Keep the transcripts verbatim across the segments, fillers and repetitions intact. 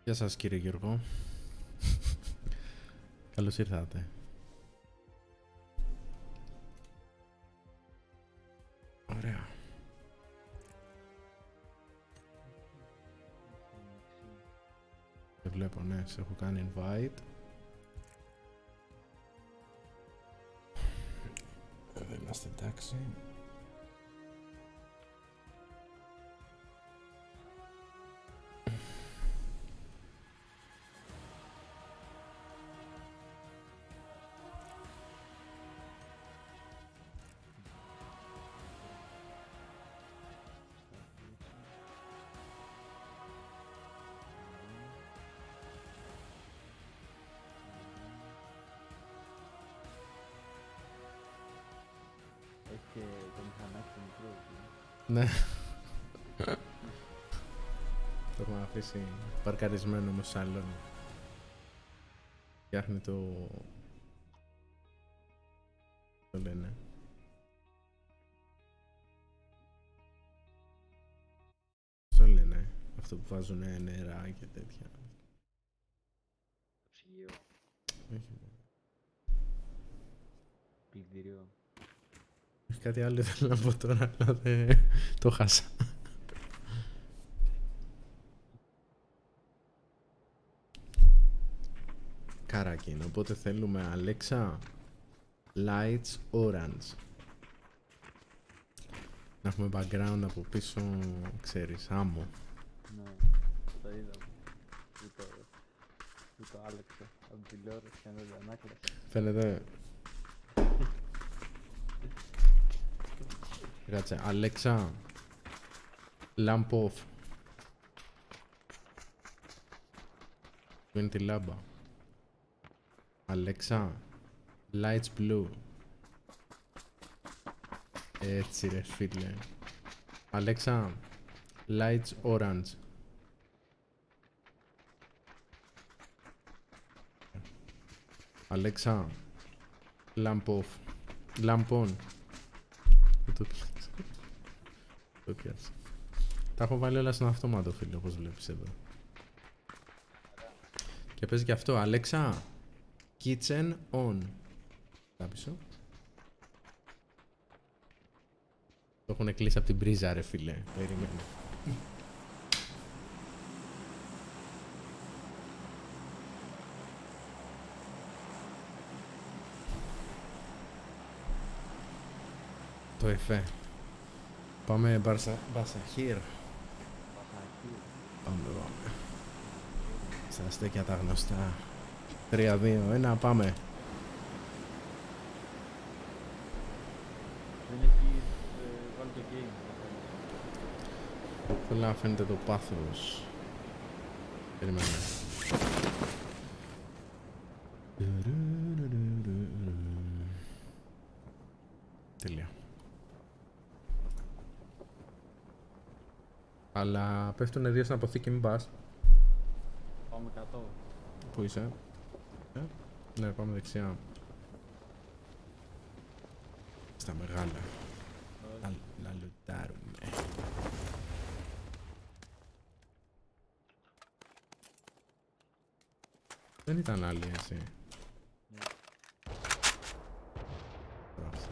Γεια σας κύριε Γιώργο. Καλώς ήρθατε. Ωραία. Δεν βλέπω, ναι, σε έχω κάνει invite. Δεν είμαστε εντάξει. Και το μηχανάκι του μικρού. Ναι. Το έχουμε αφήσει παρκαρισμένο με σαλόνι. Φτιάχνει το... το λένε. Το λένε. Αυτό που βάζουν νερά και τέτοια. Ψυγείο. Όχι. Πλυντήριο. Έχει κάτι άλλο ήθελα να πω τώρα, αλλά δεν... το χάσα. Καράκι είναι, οπότε θέλουμε Alexa Lights Orange. Να έχουμε background από πίσω, ξέρεις, άμμο. Ναι, το είδα. Που το, που το άλλαξε από την τηλεόραση και δεν το ανάκλασε. Φαίνεται. Κάτσε, Alexa Lamp off. Που είναι τη λάμπα. Alexa Lights blue. Έτσι ρε φίλε. Alexa Lights orange. Alexa Lamp off. Lamp on. Το πιάσα. Το πιάσα. Τα έχω βάλει όλα στον αυτόματο φίλε, όπως βλέπεις εδώ. Και παίζει και αυτό. Alexa Kitchen on. Τα πίσω. Το έχουν κλείσει από την πρίζα ρε φίλε. Περιμένω. Το εφέ. Πάμε Μπαρσα... Μπασαχίρ. Πάμε, πάμε. Στα στέκια τα γνωστά. τρία, δύο, ένα, πάμε. Δεν έχεις ε, βάλει το game. Θέλω να φαίνεται το πάθος. Περιμένω. Τέλεια. Αλλά πέφτουνε δύο στην αποθήκη, μην πας. Πάμε κάτω. Πού είσαι? Ε? Ναι, πάμε δεξιά. Στα μεγάλα. Να, να λουτάρουμε. Δεν ήταν άλλη έτσι. Ναι. Μπράβο.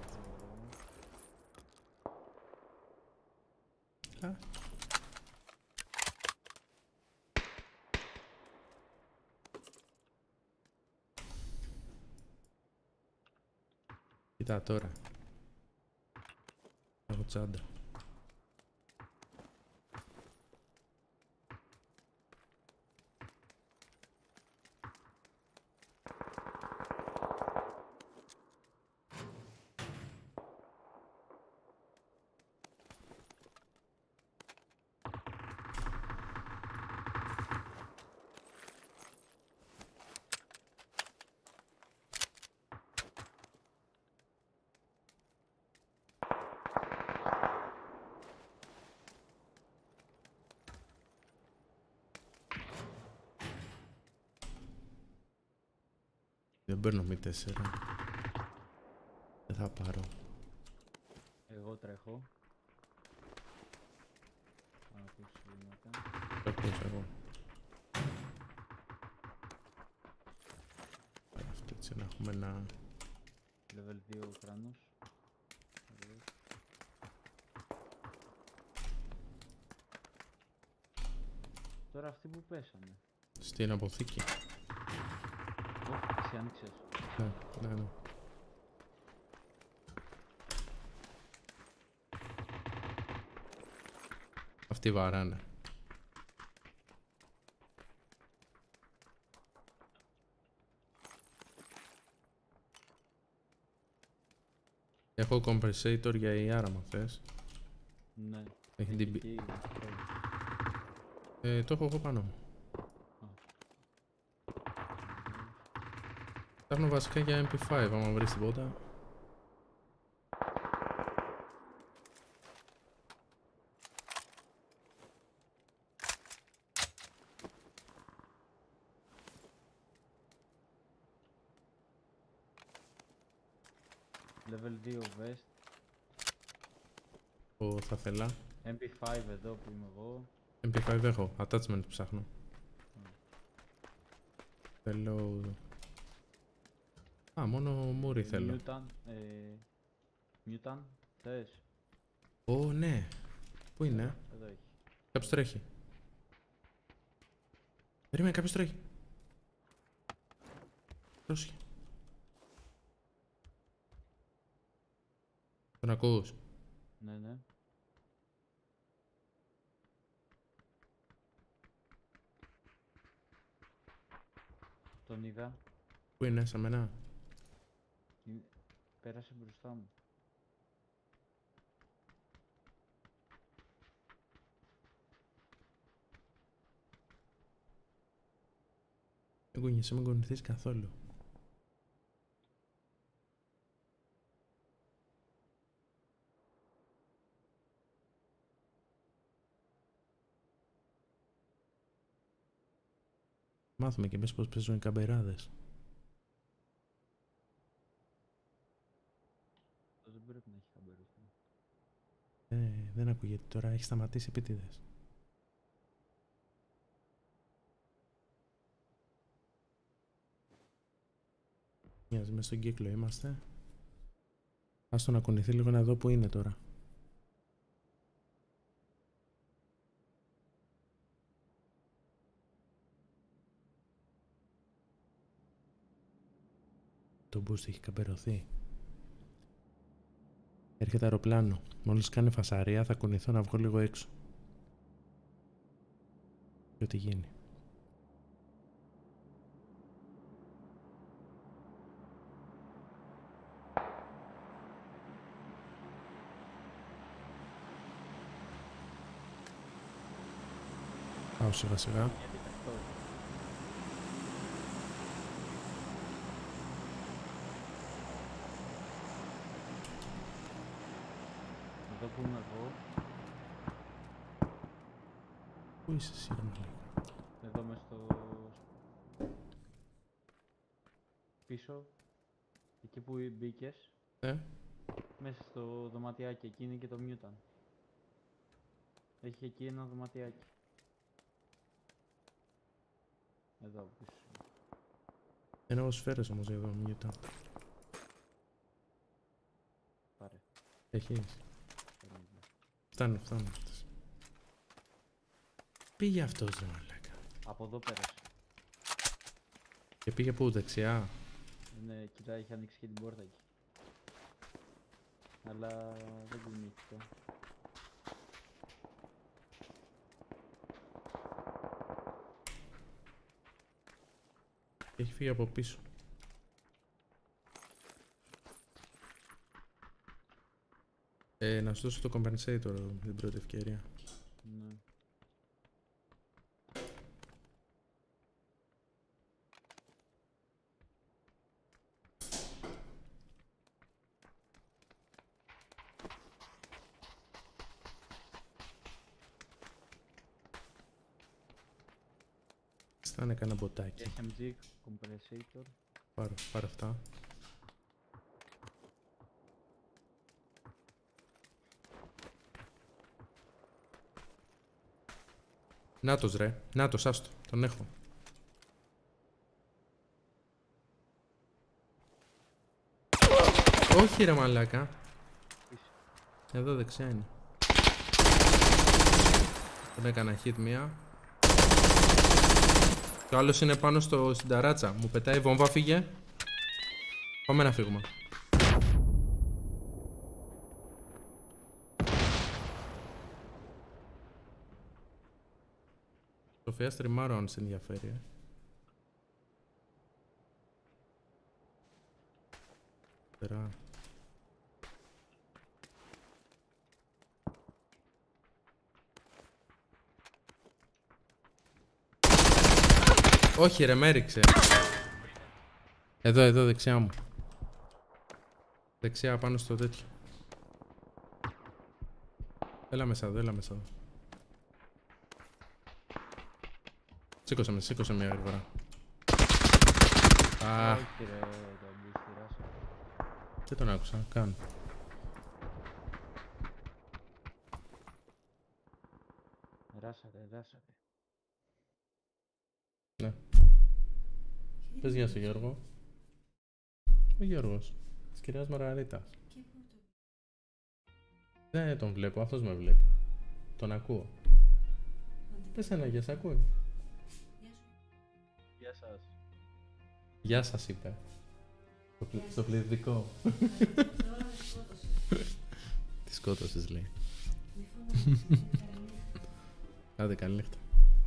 Α. Κοίτα τώρα. Έχω τσάντα. Δεν παίρνω μη τέσσερα. Δεν θα πάρω. Εγώ τρέχω. Να ακούσω βήματα. Θα ακούσω εγώ. έχουμε ένα... Level δύο κράνος. Ωραίος. Τώρα αυτοί που πέσανε. Στην αποθήκη. Όχι, εσύ άνοιξες. Ναι, ναι, ναι. Αυτοί βαράνε. Έχω compensator για η άραμα θες. Ναι. Έχει την... Εκεί, Ε, το έχω εγώ πάνω μου. Ψάχνω βασικά για εμ πι φάιβ, άμα βρεις τίποτα. level δύο vest. Που θα θέλα. εμ πι φάιβ εδώ που είμαι εγώ. εμ πι φάιβ έχω, attachment ψάχνω. Mm. Θέλω... Α, μόνο μούρι θέλω. Mutant, ε, Mutant, θες. Ω, ναι. Πού είναι? Εδώ έχει. Κάποιος τρέχει. Περίμενε, κάποιος τρέχει. Πρόσχε. Τον ακούς? Ναι, ναι. Τον είδα. Πού είναι, σε μένα? Είναι- Πέρασε μπροστά μου. Δεν κουνιέσαι, μην κουνηθείς καθόλου. Μάθουμε και εμείς πώς παίζουν οι καμπεράδες. Αυτό δεν πρέπει να έχει χαμπερωθεί. Ε, δεν ακούγεται τώρα, έχει σταματήσει επίτηδες. Μοιάζει, μες στον κύκλο είμαστε. Άστο να κουνηθεί λίγο να δω που είναι τώρα. Το boost έχει καμπερωθεί. Έρχεται αεροπλάνο. Μόλις κάνει φασαρία θα κουνηθώ να βγω λίγο έξω. Και ό,τι γίνει. Πάω σιγά σιγά. Γιατί αυτό. Εδώ που είμαι εγώ, Πού είσαι εσύ, ρε μαλάκα? εδώ μες στο... πίσω, εκεί που μπήκες, Ε, μέσα στο δωματιάκι, εκεί είναι και το Mutant. Έχει εκεί ένα δωματιάκι. Εδώ πίσω. ένα σφαίρες όμως εδώ, μιούτα. Πάρε. Έχεις. Παίρνω εδώ. Φτάνω, φτάνω. Πήγε αυτός, ρε μαλάκα. Από εδώ πέρασε. Και πήγε πού, δεξιά? Ναι, κοίτα, έχει ανοίξει και την πόρτα εκεί. Αλλά δεν κουνήθηκε. Και έχει φύγει από πίσω. Ε, να σου δώσω το compensator με την πρώτη ευκαιρία. Ναι. Στάνε κανένα μποτάκι. Έχει εμ τζι, compensator. Πάρω, πάρω αυτά. Νάτος ρε, νάτος, άστο, τον έχω. Όχι ρε μαλάκα. Εδώ δεξιά είναι. Δεν έκανα hit μία. Το άλλος είναι πάνω στο, στην ταράτσα. Μου πετάει βόμβα, φύγε. Πάμε να φύγουμε. Σοφία στριμάρω αν σε ενδιαφέρει. Ε. Τερά. Όχι ρε, με έριξε. Εδώ, εδώ, δεξιά μου. Δεξιά πάνω στο τέτοιο. Έλα μέσα εδώ, έλα μέσα εδώ. Σήκωσε με, σήκωσε με γρήγορα. Αχ. Δεν τον άκουσα, καν. Ράσατε, ράσατε. Ναι. Πες γεια σου Γιώργο. Ο Γιώργος, της κυρίας Μαργαρίτας. Δεν τον βλέπω, αυτός με βλέπει. Τον ακούω. Πες ένα γεια, σ' ακούει. Γεια σας. Γεια σας είπε. Στο, πλη... στο πληθυντικό. Τι σκότωσες λέει. Άντε καλή νύχτα.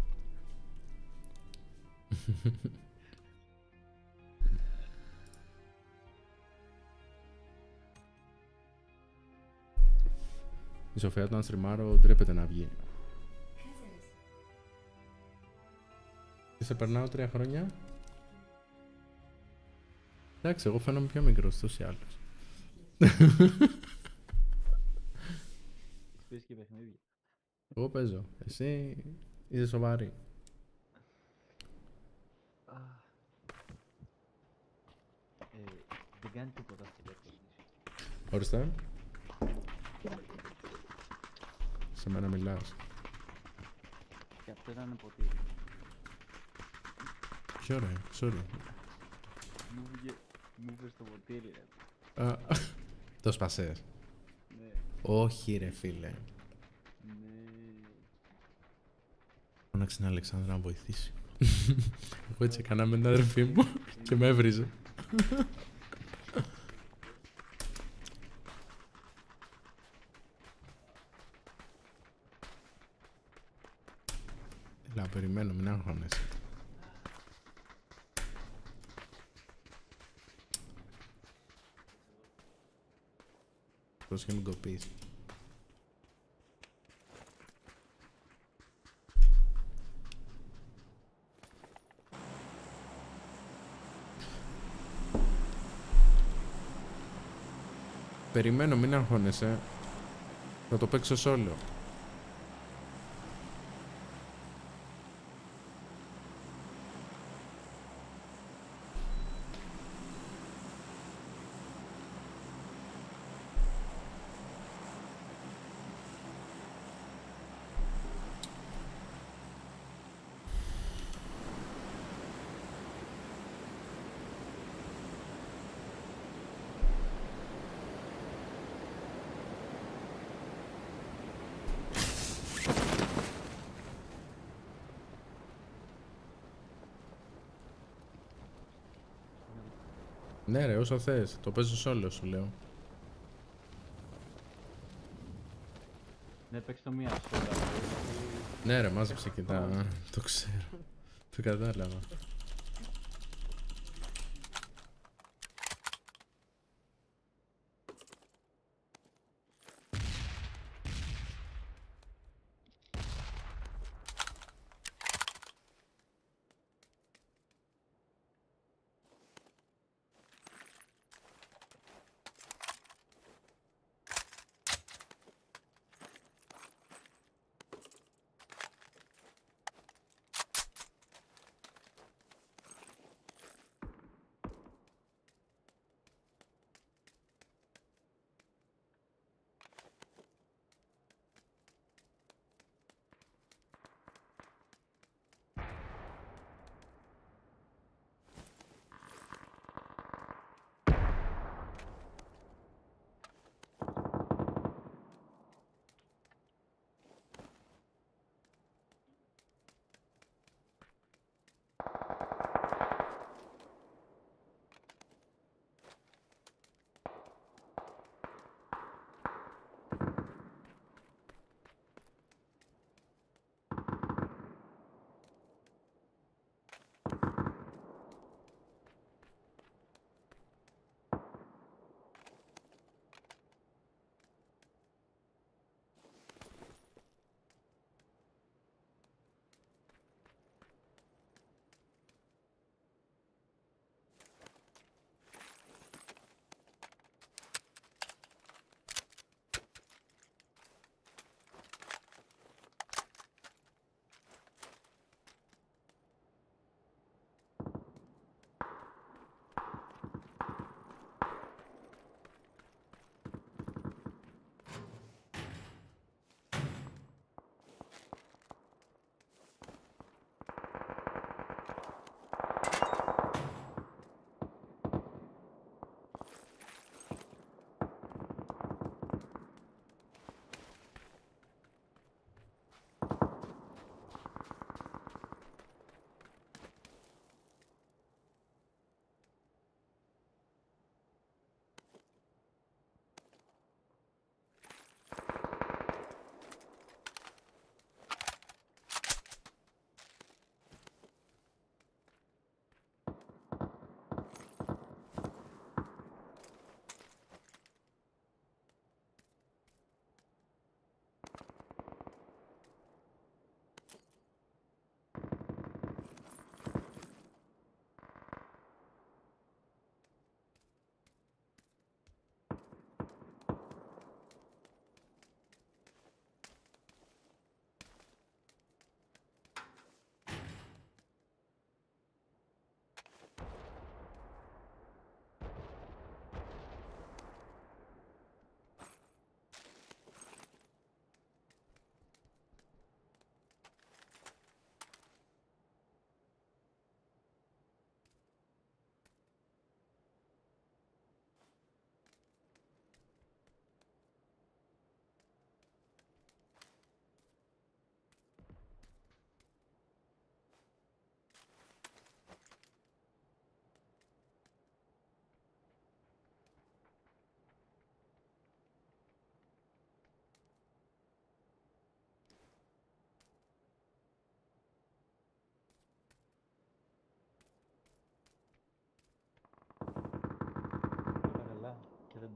Η Σοφία όταν στριμάρω ντρέπεται να βγει. Και σε περνάω τρία χρόνια. Εντάξει, εγώ φαίνομαι πιο μικρός, τόσο ή άλλος. Παίζεις και παιχνίδια. Εγώ παίζω. Εσύ είσαι σοβαρή. Ε, δεν κάνει τίποτα αυτή η διαφορετική. Ορίστε. Σε μένα μιλάς. Και αυτό ήταν ποτήρι. Ποιο ρε, sorry. Μου βγε... μου βγες το ποτήρι ρε. Α, το σπασές. Ναι. Όχι ρε φίλε. Ναι. Φώναξε την Αλεξάνδρα να βοηθήσει. Εγώ έτσι έκανα με την αδερφή μου και με έβριζε. Έλα, περιμένω, μην αγχώνεσαι. Πώς και μην κοπείς. Περιμένω, μην αγχώνεσαι. Θα το παίξω solo. Ναι ρε, όσο θες. Το παίζω solo σου λέω. Ναι, παίξ' το μία σόλα. Ναι ρε, μάζεψε και τα... Το ξέρω. Το κατάλαβα.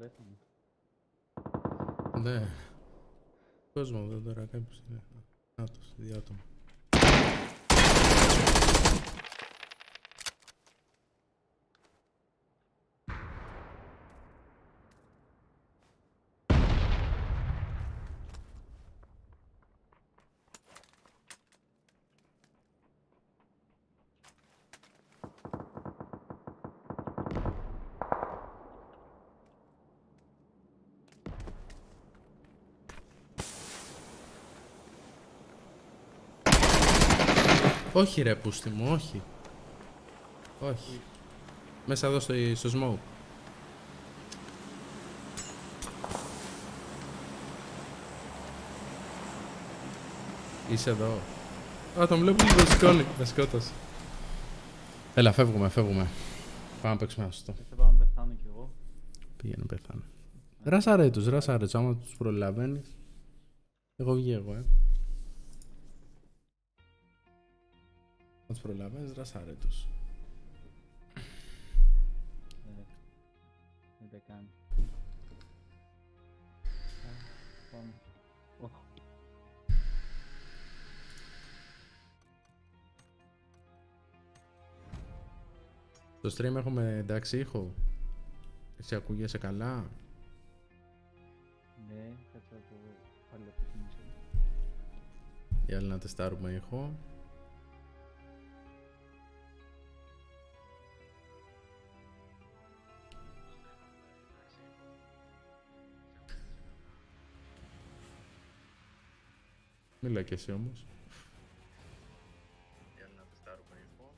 πέθανε. Ναι. Κόσμο εδώ τώρα κάποιος είναι. Νάτος, δύο άτομα. Όχι ρε πούστη μου, όχι. Όχι. Μέσα εδώ στο, στο smoke. Είσαι εδώ. Α, τον βλέπω και τον σηκώνει. Με σκότωσε. Έλα, φεύγουμε, φεύγουμε. Πάμε να παίξουμε ένα σωστό. Δεν πάω να πεθάνω κι εγώ. Πήγαινε, πεθάνω. Ράσαρε τους, ράσαρε τους, άμα τους προλαβαίνεις. Εγώ βγαίνω, ε. Αν τους προλαβαίνεις, ράσαρε τους. Ε, Δεν τα κάνει. Α, Πάμε. Οχ. Στο stream έχουμε εντάξει ήχο. Εσύ ακούγεσαι καλά. Ναι, κάτσε να το πάλι από την μισή. Για άλλη να τεστάρουμε ήχο. Μίλα και εσύ όμως. Για άλλη να τεστάρουμε ήχο.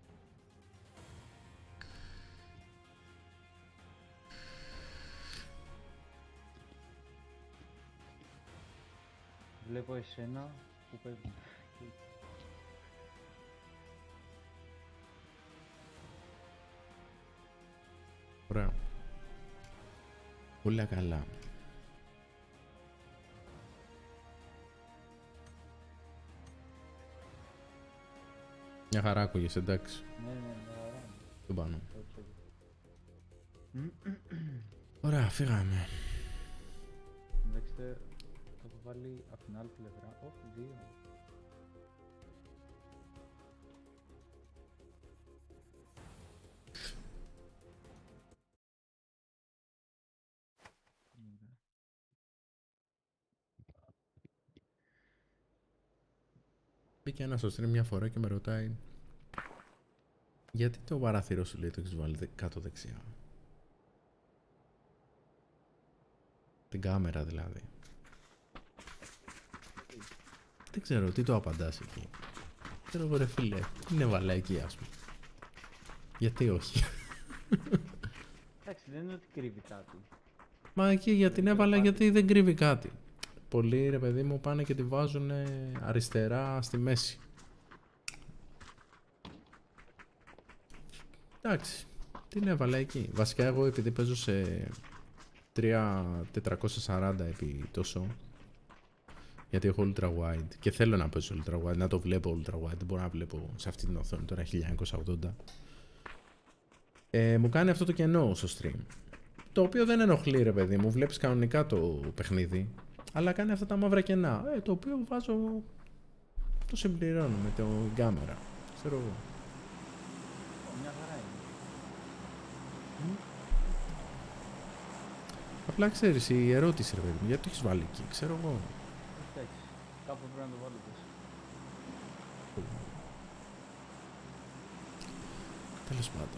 Βλέπω εσένα που παίζει. Ωραία. Πολύ καλά. Μια χαρά ακούγεσαι, εντάξει. Ναι, ναι, ναι, ωραία. Δεν πάνω. Όχι. Ωραία, φύγαμε. Δέξτε, το έχω βάλει από την άλλη πλευρά. Όχι, δύο. Μπήκε ένα στο stream μια φορά και με ρωτάει γιατί το παράθυρο σου λέει το έχεις βάλει δε- κάτω δεξιά. Την κάμερα δηλαδή. Δεν ξέρω τι το απαντάς εκεί. Ξέρω εγώ ρε φίλε, είναι βάλα εκεί ας πούμε. Γιατί όχι. Εντάξει, δεν είναι ότι κρύβει κάτι. Μα εκεί για την Δεν έβαλα ξέρω γιατί δεν κρύβει κάτι. Πολλοί ρε παιδί μου πάνε και τη βάζουν αριστερά στη μέση. Εντάξει, την έβαλα εκεί. Βασικά εγώ επειδή παίζω σε τρία τετρακόσια σαράντα επί τόσο, γιατί έχω ultra wide και θέλω να παίζω ultra wide, να το βλέπω ultra wide, δεν μπορώ να βλέπω σε αυτή την οθόνη τώρα χίλια εννιακόσια ογδόντα. Ε, μου κάνει αυτό το κενό στο stream. Το οποίο δεν ενοχλεί ρε παιδί μου, βλέπεις κανονικά το παιχνίδι, αλλά κάνει αυτά τα μαύρα κενά, ε, το οποίο βάζω, το συμπληρώνω με το κάμερα, ξέρω εγώ. Μια χαρά είναι. Απλά ξέρεις η ερώτηση ρε παιδί μου, γιατί το έχεις βάλει εκεί, ξέρω εγώ. Εντάξει, κάπου πρέπει να το βάλω πίσω. Τέλος πάντων.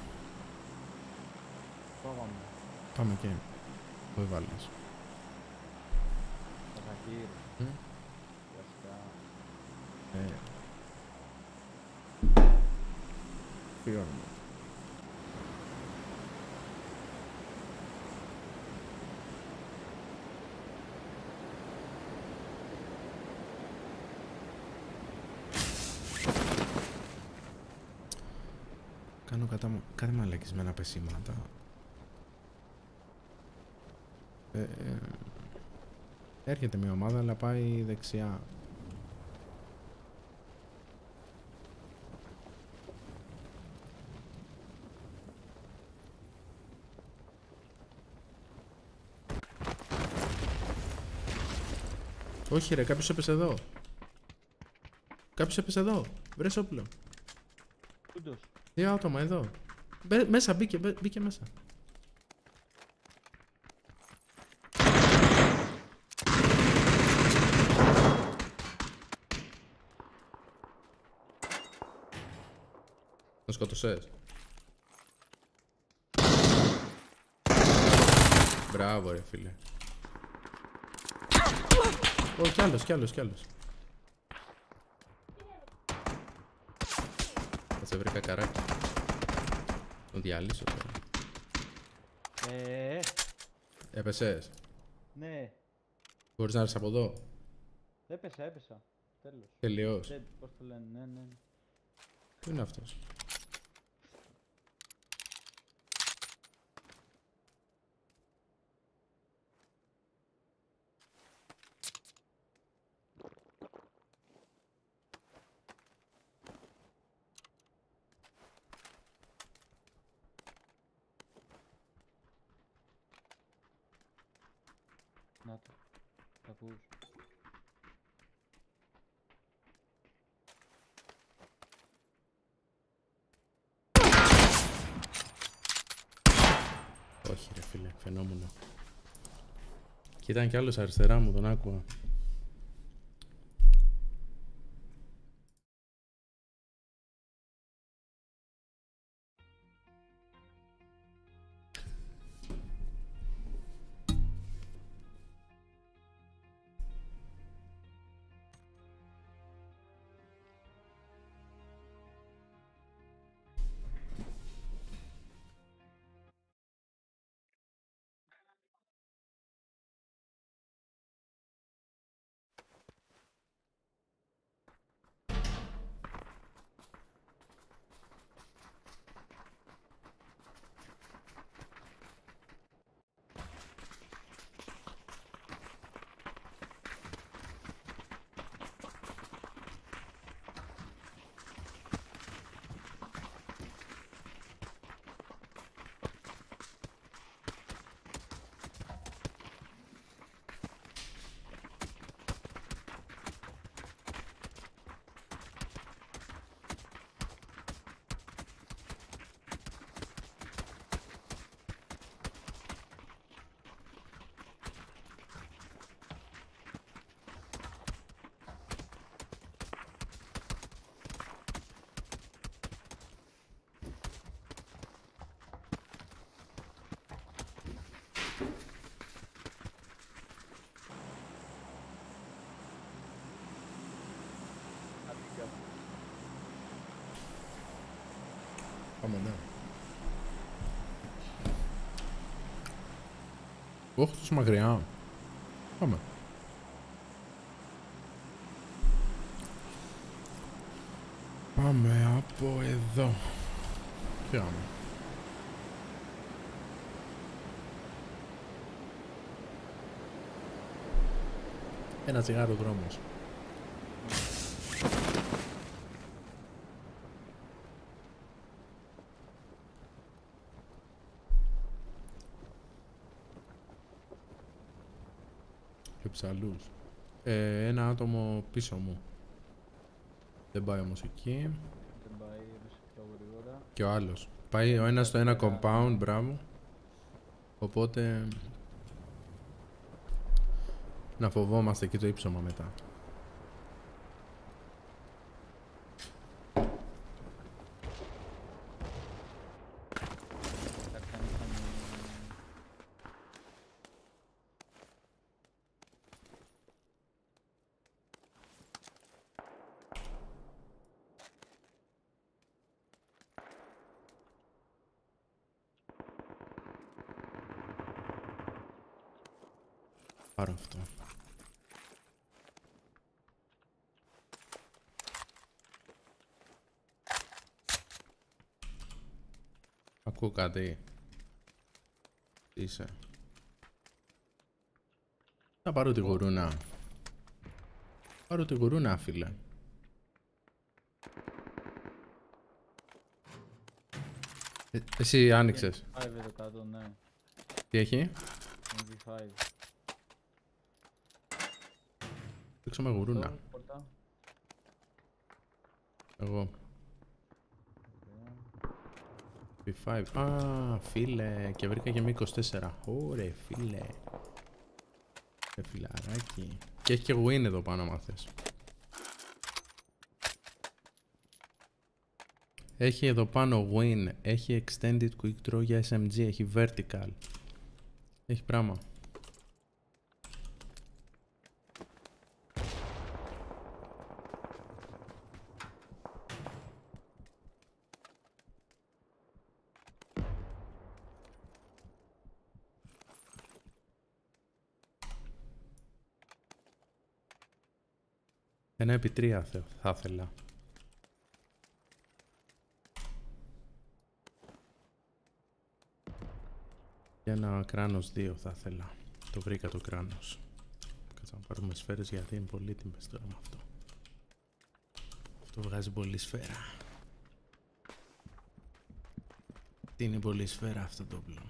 Πάμε. Πάμε και. Πού βάλεις. Το χακύρι. Μμ. Βασικά. Ε. Φιόρμα. Κάνω κατά, κάτι μαλακισμένα πεσήματα. Ε, ε, έρχεται μια ομάδα αλλά πάει δεξιά. Όχι ρε, κάποιος έπεσε εδώ. Κάποιος έπεσε εδώ. Βρες όπλο. Κούντος. Δύο άτομα εδώ. Μπε, μέσα, μπήκε, μπε, μπήκε μέσα. Τον σκοτωσές. Μπράβο ρε φίλε. Ω, κι άλλος, κι άλλος, κι άλλος. Θα σε βρει κακαράκι. Τον διαλύσω τώρα. Ε, Έπεσες. ναι. Μπορείς να έρθεις από εδώ. Έπεσα, έπεσα. Τέλος. Τελειώς. Dead, πώς το λένε, ναι, ναι. Πού είναι αυτός? Να το. Τα ακούς. Όχι ρε φίλε, φαινόμουν. Και ήταν κι άλλος αριστερά μου, τον άκουγα. Πάμε, ναι. Όχι τόσο μακριά. Πάμε. Πάμε από εδώ. Πήγαμε. Ένα τσιγάρο δρόμος. Και ψαλούς. Ε, ένα άτομο πίσω μου. Δεν πάει όμως εκεί. Δεν πάει, έπεσε πιο γρήγορα. Και ο άλλος. Πάει ο ένας στο ένα compound, μπράβο. Οπότε... να φοβόμαστε εκεί το ύψωμα μετά. Θα κάνει σαν... Πάρω αυτό. Ακούω κάτι. Τι είσαι? Θα πάρω τη γουρούνα. Πάρω τη γουρούνα, φίλε. Ε, εσύ άνοιξες. εμ βι φάιβ εδώ κάτω, ναι. Τι έχει? εμ βι φάιβ. παίξω με γουρούνα. Το, πόρτα. Εγώ. Ωραία. πι φάιβ. Α, φίλε. Και βρήκα και με είκοσι τέσσερα. Ωρε, φίλε. Ρε φιλαράκι. Και έχει και win εδώ πάνω, άμα θες. Έχει εδώ πάνω win. Έχει extended quick draw για ες εμ τζι. Έχει vertical. Έχει πράγμα. Ένα επί τρία θα ήθελα. Και ένα κράνος δύο θα ήθελα. Το βρήκα το κράνος. Κάτσα να πάρουμε σφαίρες γιατί είναι πολύ τιμές τώρα με αυτό. Αυτό βγάζει πολύ σφαίρα. Τι είναι πολύ σφαίρα αυτό το όπλο.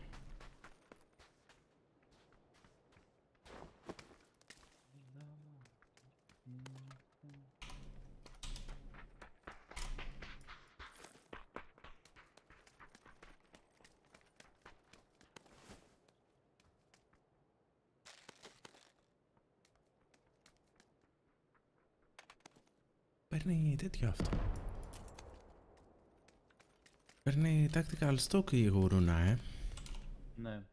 Παίρνει τέτοιο αυτό. Παίρνει tactical stock η γουρούνα, ε. Ναι.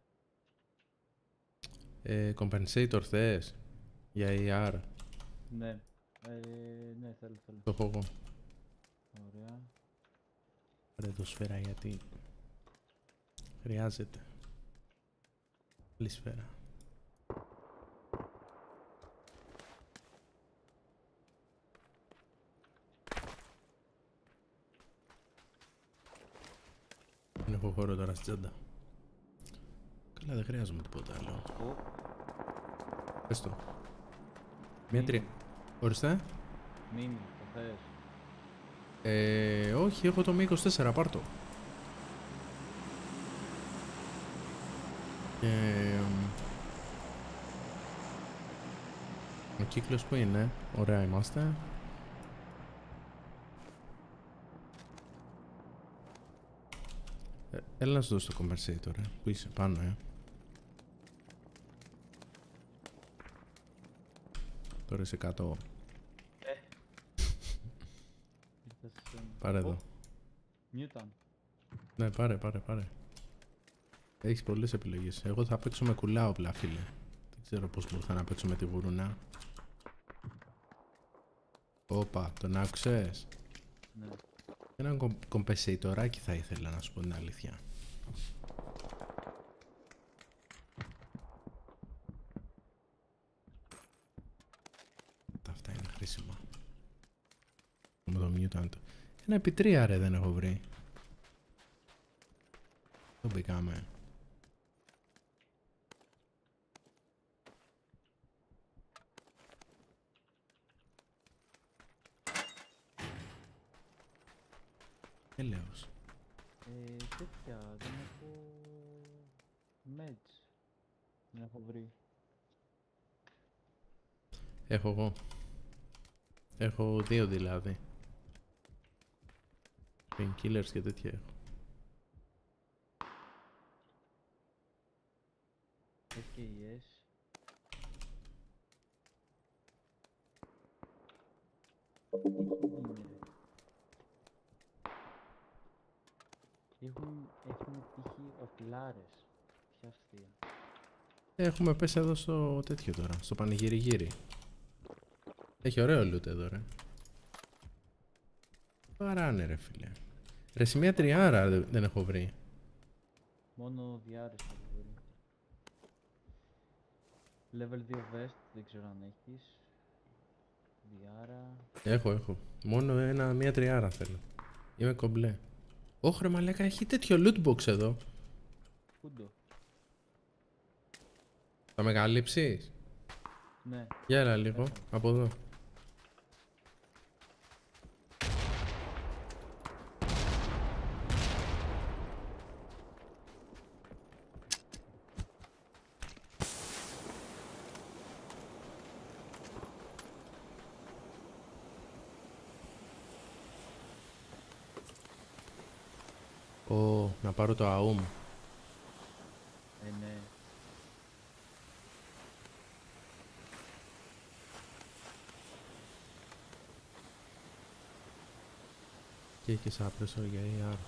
ε compensator θες για ι αρ. Ναι. Ε, ναι, θέλω, θέλω. Το έχω εγώ. Ωραία. Πάρε το σφαίρα γιατί χρειάζεται. Άλλη σφαίρα. Δεν έχω χώρο τώρα στην τσάντα. Καλά, δεν χρειάζομαι τίποτα άλλο. Oh. Πες το. Μία τρία. Ορίστε. Μίνι, το θες. Ε, όχι, έχω το μη είκοσι τέσσερα, πάρ' το. Και... ο κύκλος που είναι, ωραία είμαστε. Ε, έλα να σου δώσω το conversator, ε. Που είσαι πάνω, ε. Τώρα είσαι κάτω. Ε. Πάρε εδώ. Mutant. Ναι, πάρε, πάρε, πάρε. Έχεις πολλές επιλογές. Εγώ θα παίξω με κουλά όπλα, φίλε. Δεν ξέρω πώς μπορούσα να παίξω με τη γουρούνα. Όπα, τον άκουσες? Ναι. Ένα κομπεσέιτοράκι θα ήθελα, να σου πω την αλήθεια. Τα αυτά είναι χρήσιμα. Με το mutant. Ένα επί τρία ρε δεν έχω βρει. Το μπήκαμε. Έλεος. Ε, τέτοια, δεν έχω... Meds. Δεν έχω βρει. Έχω εγώ. Έχω δύο δηλαδή. Painkillers και τέτοια έχω. ες κέι ες. Έχουν, έχουν τύχει οφειλάρες. Ποια αστεία. Έχουμε πέσει εδώ στο τέτοιο τώρα, στο πανηγύρι-γύρι. Έχει ωραίο loot εδώ ρε. Παράνε ρε φίλε. Ρε σε μια τριάρα δε- δεν έχω βρει. Μόνο διάρρες έχω βρει. Level δύο vest, δεν ξέρω αν έχεις. Διάρα. Έχω, έχω. Μόνο ένα, μια τριάρα θέλω. Είμαι κομπλέ. Ωχ ρε μαλάκα, έχει τέτοιο loot box εδώ. Κούντο. Θα με καλύψεις? Ναι. Για έλα λίγο, Έχω. από εδώ. Ω, να πάρω το αούμ. Ε, ναι. Και έχει και suppressor για έι αρ.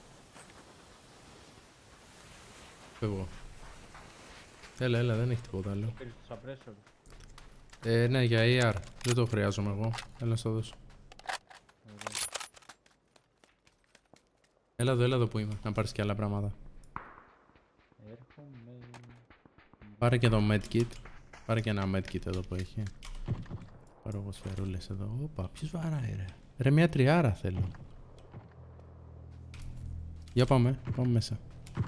Φεύγω. Έλα, έλα, δεν έχει τίποτα άλλο. Πήρες το suppressor. Ε, ναι, για έι αρ. Δεν το χρειάζομαι εγώ. Έλα, να στο δώσω. Ωραία. Έλα εδώ, έλα εδώ που είμαι. Να πάρεις και άλλα πράγματα. Έρχομαι. Πάρε και το medkit. Πάρε και ένα medkit εδώ που έχει. Πάρω εγώ σφαιρούλες εδώ. Όπα, ποιος βαράει ρε. Ρε, μια τριάρα θέλω. Για πάμε, πάμε μέσα.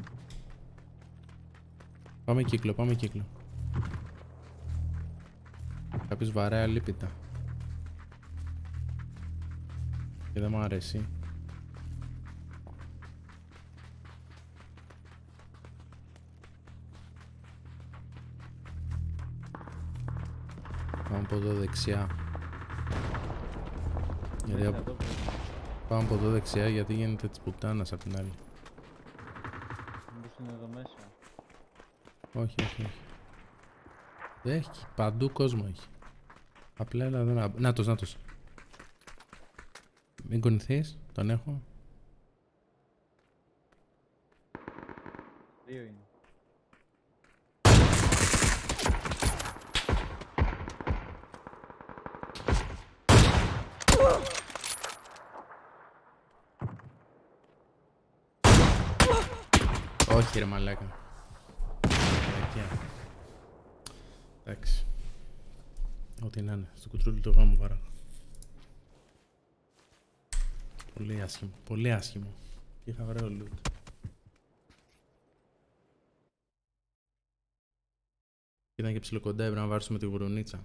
Πάμε κύκλο, πάμε κύκλο. Κάποιος βαράει αλίπητα. Και δεν μου αρέσει. Πάμε από εδώ δεξιά. Γιατί Μέσα από... εδώ πρέπει. Πάμε από εδώ δεξιά γιατί γίνεται της πουτάνας απ' την άλλη. Μήπως είναι εδώ μέσα. Όχι, όχι, όχι. Δεν έχει. Παντού κόσμο έχει. Απλά έλα εδώ να... Νάτος, νάτος. Μην κουνηθείς. Τον έχω. Δύο είναι. Όχι ρε μαλάκα. Μαλακιά. Εντάξει. Ό,τι να είναι. Στο κουτρούλι το γάμο βάρα. Πολύ άσχημο. Πολύ άσχημο. Και είχα ωραίο loot. Ήταν και ψιλοκοντά, έπρεπε να βάρσουμε τη γουρουνίτσα.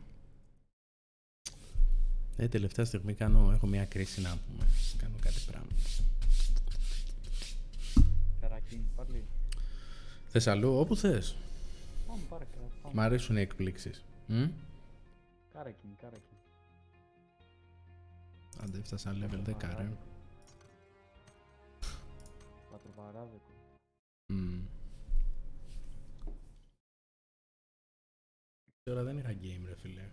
Ε, τελευταία στιγμή κάνω, έχω μια κρίση να πούμε. Κάνω κάτι πράγματα. Καρακίνη, πάλι. Θες αλλού, όπου θες. Πάμε, πάρε καρακίνη. Μ' αρέσουν οι εκπλήξεις. Μ? Καρακίνη, καρακίνη. Άντε, έφτασα level δέκα ρε. Πατροβαράδικο. Μμμ. Τώρα δεν είχα game ρε φίλε.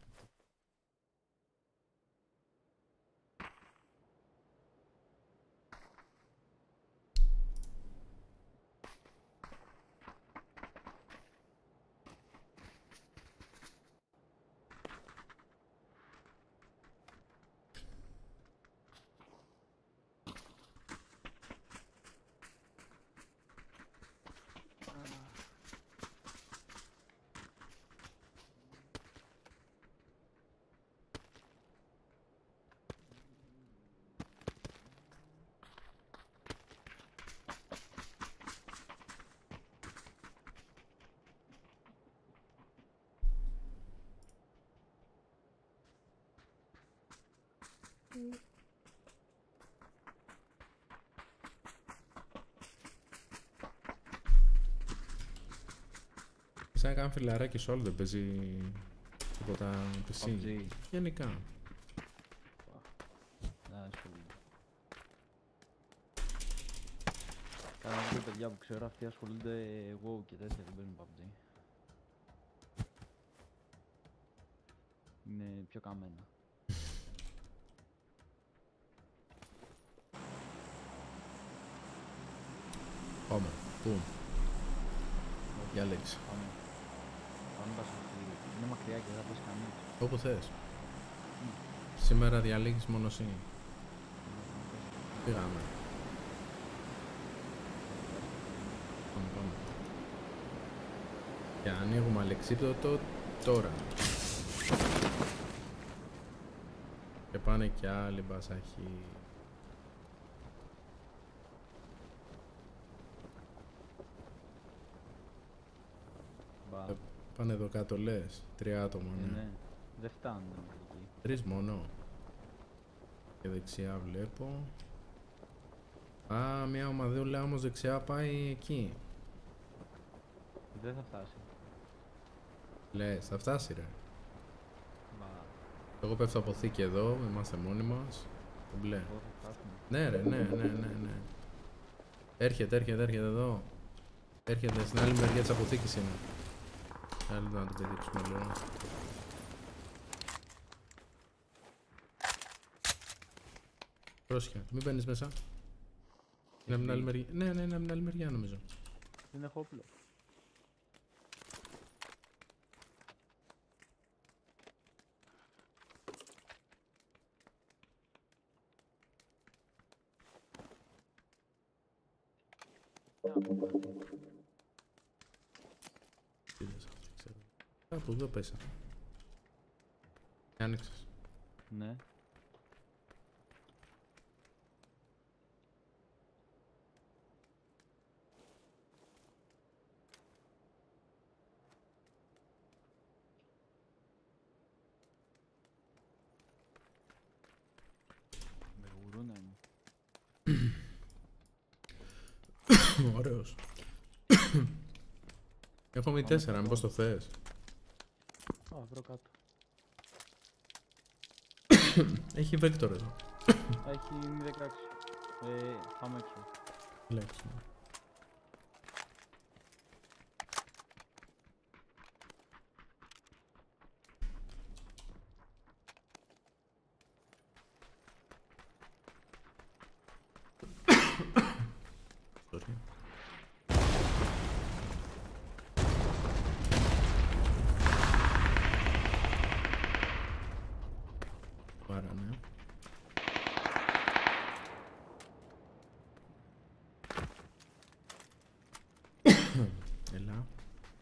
Σαν να κάνω φιλαράκι σε όλο, δεν παίζει τίποτα πι σι. πι τζι. Γενικά. Να ασχολούνται. Κάνα δύο παιδιά που ξέρω, αυτοί ασχολούνται WoW και τέτοια, δεν παίζουν πι τζι. Είναι πιο καμένα. Πάμε. Πού. Διάλεξε. Πάμε. Πάμε πας αυτή. Είναι μακριά και δεν θα πας κανείς. Όπου θες. Σήμερα διαλέγεις μόνο εσύ. Πήγαμε. Πάμε, πάμε. Και ανοίγουμε αλεξίπτωτο τώρα. Και πάνε και άλλοι μπασαχοί. Μπα. Ε, Πάνε εδώ κάτω λες. Τρία άτομα, Ε, ναι. ναι. Δεν φτάνουν εκεί. Τρεις μόνο. Και δεξιά βλέπω. Α, μια ομαδούλα όμως δεξιά πάει εκεί. Δεν θα φτάσει. Λες, θα φτάσει ρε. Μπα. Εγώ πέφτω από θήκη εδώ, είμαστε μόνοι μας. Το μπλε. Εγώ θα φτάσουμε. Ναι ρε, ναι, ναι, ναι, ναι. Έρχεται, έρχεται, έρχεται εδώ. Έρχεται στην άλλη μεριά της αποθήκης είναι. Άλλη να το πετύξουμε λίγο. Πρόσχε, μην μπαίνεις μέσα. Είναι από την άλλη μεριά. Ναι, ναι, είναι από την άλλη μεριά νομίζω. Δεν έχω όπλο. Τι λες αυτό, ξέρω. Κάπου εδώ πέσα. Άνοιξες. Ναι. Με γουρούνε μου. Ωραίος. Έχω μη τέσσερα, μήπως το θες. Α, βρω κάτω. Έχει βέκτορ εδώ. Α, έχει μη δεκαέξι. Ε, πάμε έξω. Λέξω. Sorry. Πάρα ναι. Έλα.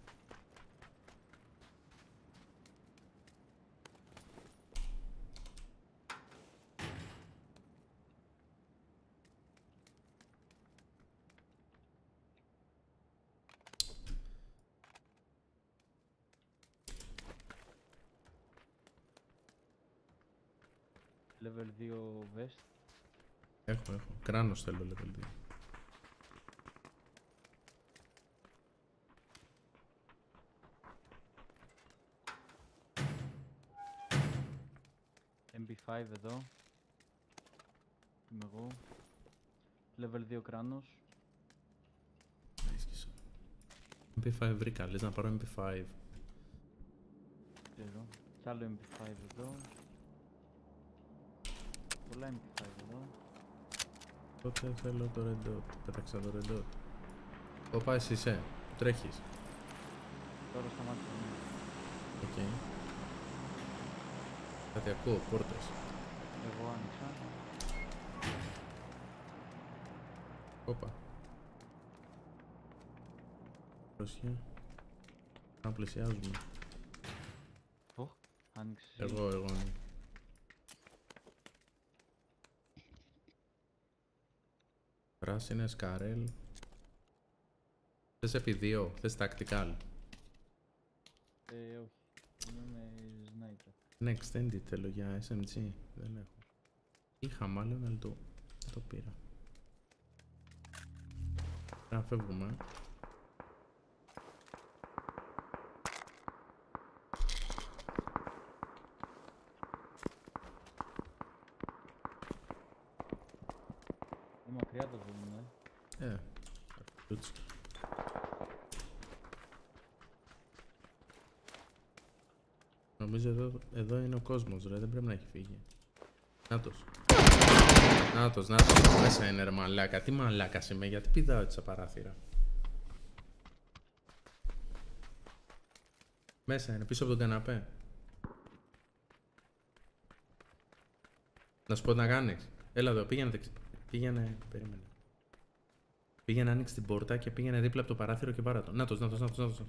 Level δύο vest. Έχω, έχω. Κράνος θέλω level δύο. εμ πι φάιβ εδώ. Είμαι εγώ. Level δύο κράνος. Έσκυσα. εμ πι φάιβ βρήκα, λες να πάρω εμ πι φάιβ. Ξέρω. Κι άλλο εμ πι φάιβ εδώ. Πολλά εμ πι φάιβ εδώ. Τότε θέλω το red dot. Πέταξα το red dot. Ωπα, εσύ είσαι. Τρέχεις. Τώρα σταμάτησα. Ναι. Οκ. Okay. Κάτι ακούω, πόρτες. Εγώ άνοιξα. Όπα. Πρόσχε. Να πλησιάζουμε. Οχ, άνοιξες. Εγώ, εγώ, ναι. Πράσινες, καρέλ. Θες επί δύο, θες tactical. Ε, όχι. Είμαι με sniper. Ναι, extended θέλω για ες εμ τζι. Δεν έχω. Είχα μάλλον, αλλά το, το πήρα. Να φεύγουμε. Είναι μακριά το zoom, ε. Ε, λούτσι. Νομίζω εδώ, εδώ είναι ο κόσμος, ρε, δεν πρέπει να έχει φύγει. Νάτος. Νάτος, νάτος, μέσα είναι ρε μαλάκα. Τι μαλάκας είμαι, γιατί πηδάω έτσι στα παράθυρα. Μέσα είναι, πίσω από τον καναπέ. Να σου πω τι να κάνεις. Έλα εδώ, πήγαινε δεξι... Πήγαινε... Περίμενε. Πήγαινε να ανοίξει την πόρτα και πήγαινε δίπλα από το παράθυρο και πάρε το. Νάτος, νάτος, νάτος, νάτος.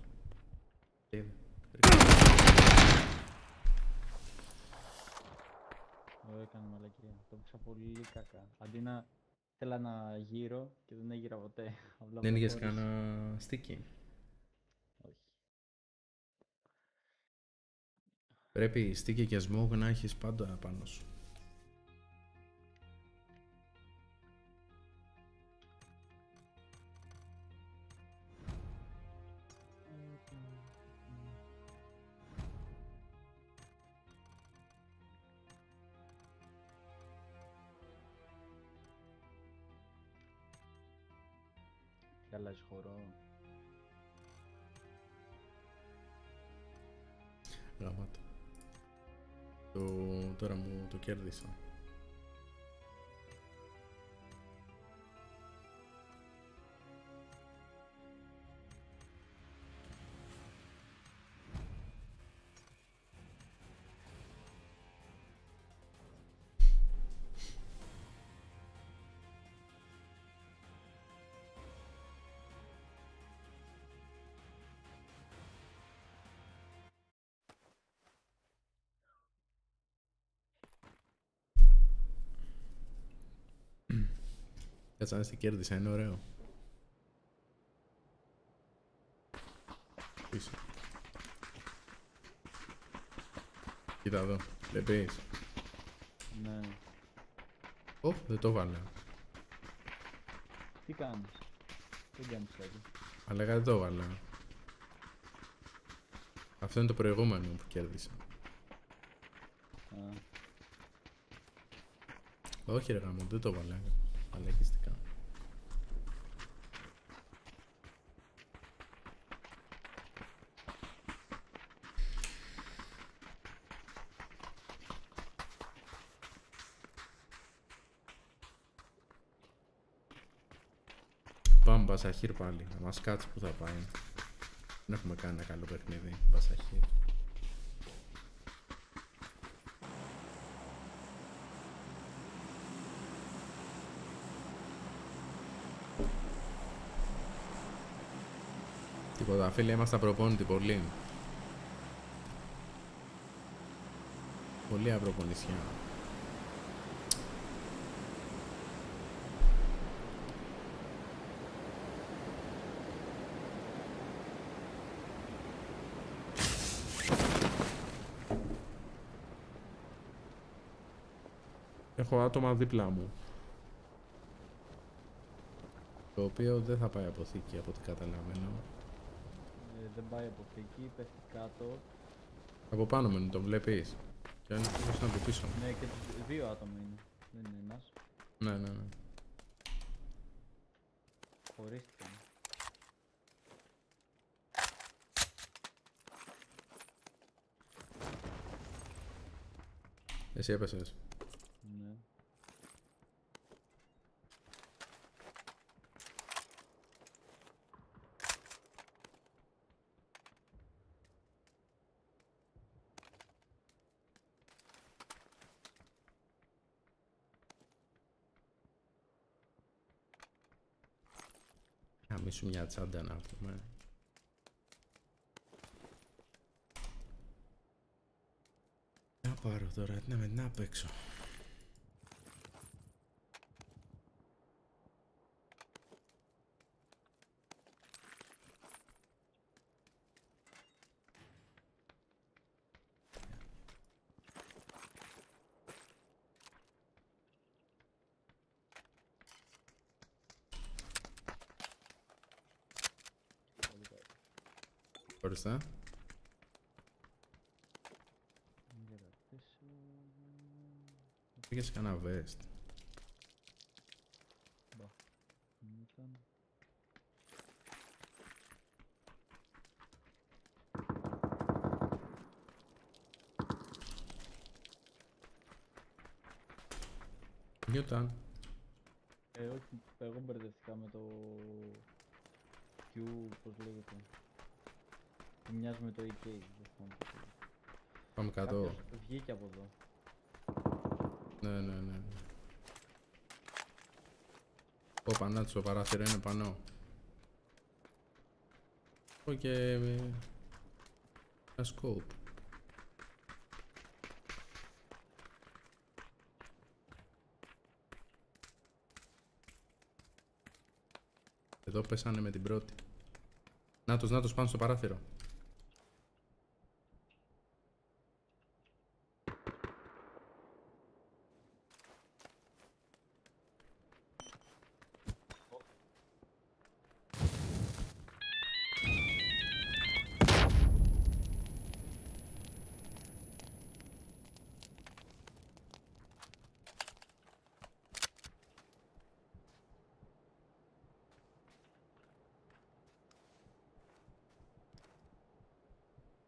Ω, έκανε μαλακία. Το έπαιξα πολύ κακά. Αντί να θέλα να γύρω και δεν έγειρα ποτέ. Απλά Δεν είχες προχώρησα. κανένα στίκι. Όχι. Πρέπει στίκι και smoke να έχεις πάντα πάνω σου. Και αλλάζει χώρο. Γαμάτο. Το... Τώρα μου το κέρδισα. Κάτσε να στη κέρδισα, είναι ωραίο. Πίσω. Κοίτα εδώ, βλέπεις. Ναι. Ω, δεν το βάλα. Τι κάνεις? Δεν κάνεις κάτι. Αλλά δεν το βάλα. Αυτό είναι το προηγούμενο που κέρδισα. Α, Όχι ρε γάμο, δεν το βάλα. Αλεγιστικά. Πάμε Μπασαχήρ πάλι, να μας κάτσει που θα πάει. Δεν έχουμε κάνει ένα καλό παιχνίδι, Μπασαχήρ. Τίποτα, φίλοι, είμαστε απροπόνητοι πολύ. Πολύ απροπονησιά. Έχω άτομα δίπλα μου. Το οποίο δεν θα πάει αποθήκη από ό,τι καταλαβαίνω. ε, δεν πάει από εκεί, πέφτει κάτω. Από πάνω μου το βλέπεις. Και αν είναι από πίσω. Ναι, και τους- δύο άτομα είναι. Δεν είναι ένας. Ναι, ναι, ναι. Χωρίστηκαν. Εσύ έπεσες. Ναι. Γαμίσου μια τσάντα να πούμε. Να πάρω τώρα, να με να παίξω. Πολύ καλά. Χωριστά. Για να πέσω. Πήγες κανένα vest. Μπα. Ήταν. Νιούταν. Ε, όχι, εγώ μπερδευτικά με το Q, πώς λέγεται. Που μοιάζει με το E K, δεν θυμάμαι πώς λέγεται. Πάμε κάτω. Κάποιος βγήκε από εδώ. Ναι, ναι, ναι. Ω, πανάτσο, το παράθυρο είναι πάνω. Έχω και... ε, ένα scope. Εδώ πέσανε με την πρώτη. Νάτος, νάτος, πάνω στο παράθυρο.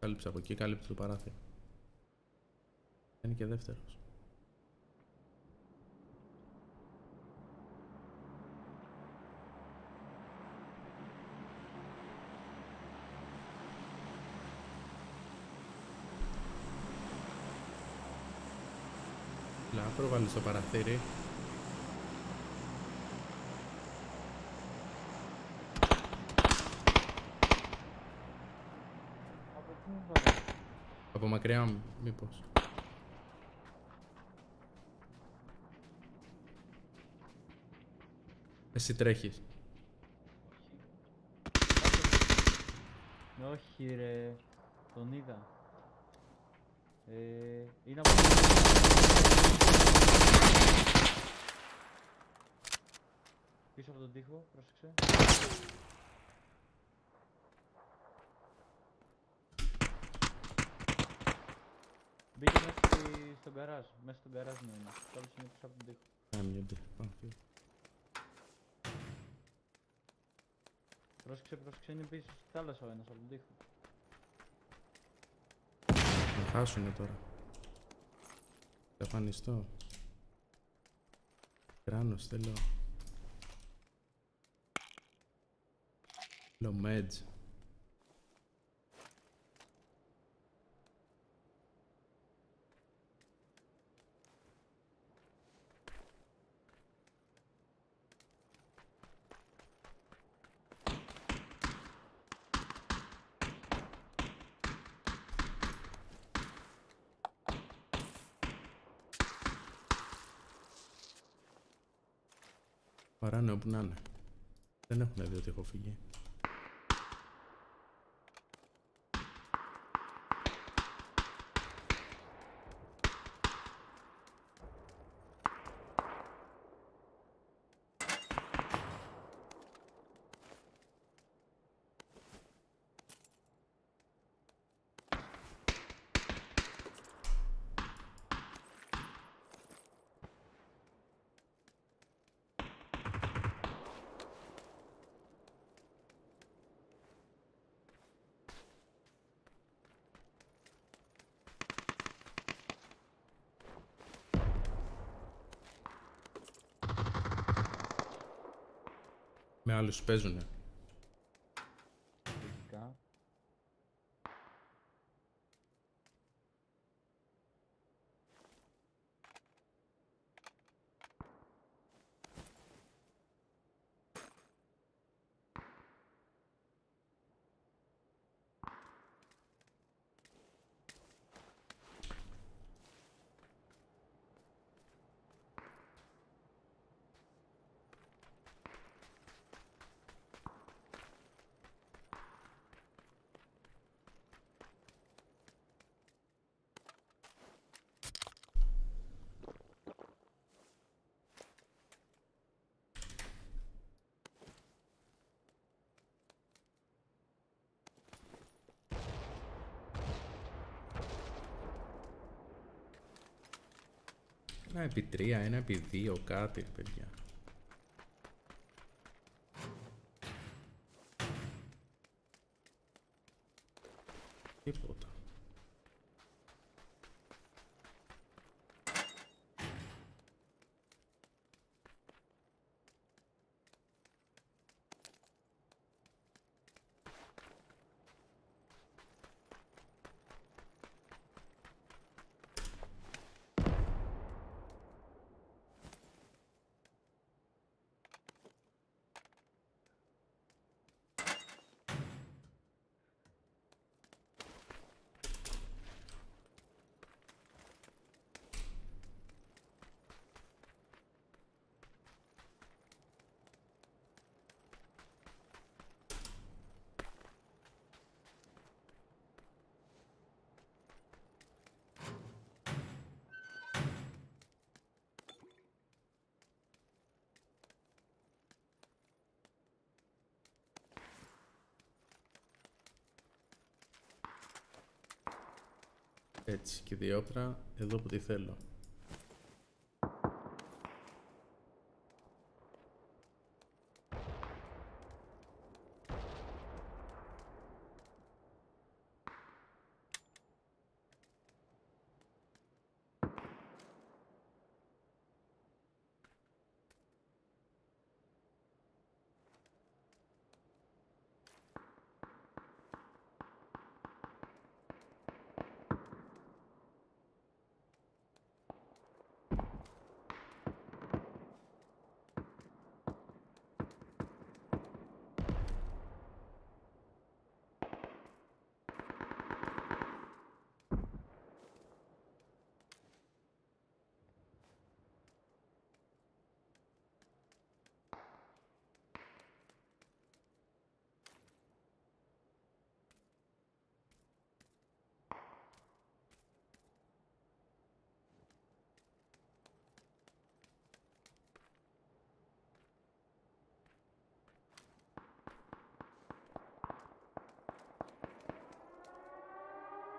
Κάλυψε από εκεί, κάλυψε το παράθυρο. Είναι και δεύτερος. Λάπρο, βάλει στο παραθύρι. Από πού μου βάζει? Από μακριά μου, μήπως. Εσύ τρέχεις. Όχι. Όχι ρε. Τον είδα. Ε, είναι από... Πίσω από τον τοίχο, πρόσεξε. Μπήκε μέσα στη... στον γκαράζ. Μέσα στον γκαράζ μου είναι. Τώρα είναι πίσω από τον τοίχο. Άμυνε, πάμε φύγει. Πρόσεξε, πρόσεξε, είναι πίσω στη θάλασσα ο ένας από τον τοίχο. Να χάσουνε τώρα. Ταφανιστώ. Κράνος θέλω. Θέλω μέτζ. Παράνε όπου να είναι. Δεν έχουν δει ότι έχω φύγει. Με άλλους παίζουνε. Λογικά. Ένα επί τρία, ένα επί δύο, κάτι, παιδιά. Τίποτα. Έτσι, και διόπρα εδώ που τη θέλω.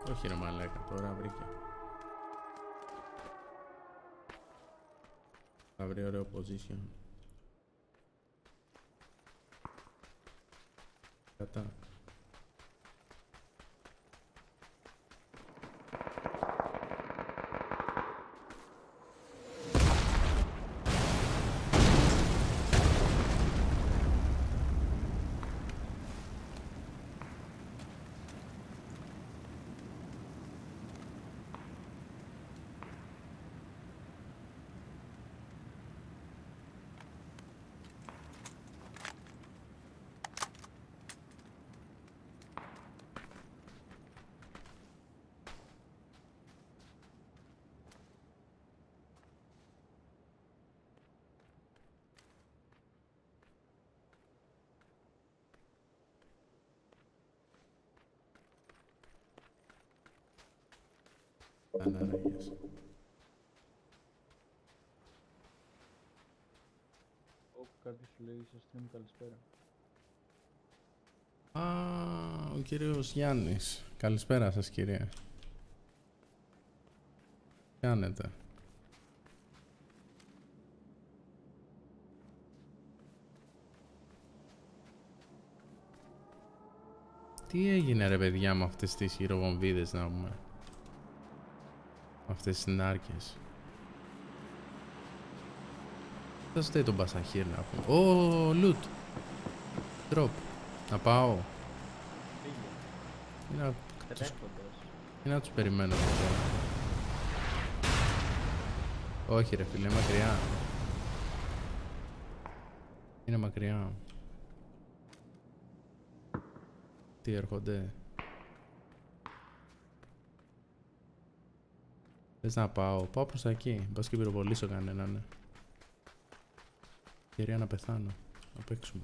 Όχι ρε μαλάκα, τώρα βρήκε. Θα βρει ωραίο position. Κατά. Ανάραγες. Ω, κάποιος σου λέει στο stream καλησπέρα. Α, ο κύριος Γιάννης. Καλησπέρα σας κύριε. Τι κάνετε? Τι έγινε ρε παιδιά με αυτές τις χειροβομβίδες να πούμε? Αυτές τις συνάρκες. Θα στέει τον Πασαχήρ να πούμε. Ω, loot. Drop. Να πάω. Ή να τους, ή να τους περιμένω. Όχι ρε φίλε, μακριά. Είναι μακριά. Τι έρχονται? Θες να πάω? Πάω προς τα εκεί. Μπας και πυροβολήσω κανέναν. Ναι. Ευκαιρία να πεθάνω. Να παίξουμε.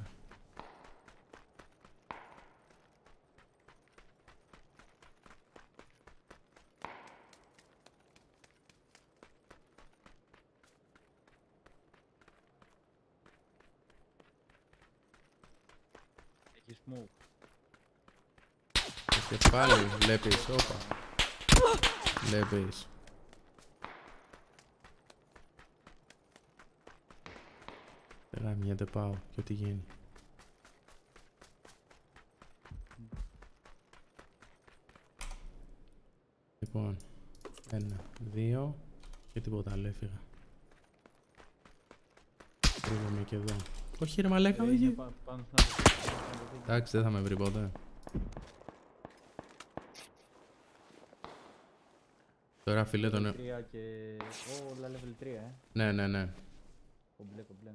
Έχει smoke. Και πάλι βλέπεις. Όπα. Βλέπεις. Δεν γαμιέται, πάω και ό,τι γίνει. Λοιπόν, ένα, δύο και τίποτα άλλο, έφυγα. Κρύβομαι και εδώ. Όχι ρε μαλάκα, όχι. Εντάξει, δεν θα με βρει ποτέ. Τώρα φίλε τον... level τρία και... Ω, όλα level τρία, ε. Ναι, ναι, ναι. Κομπλέ, κομπλέ.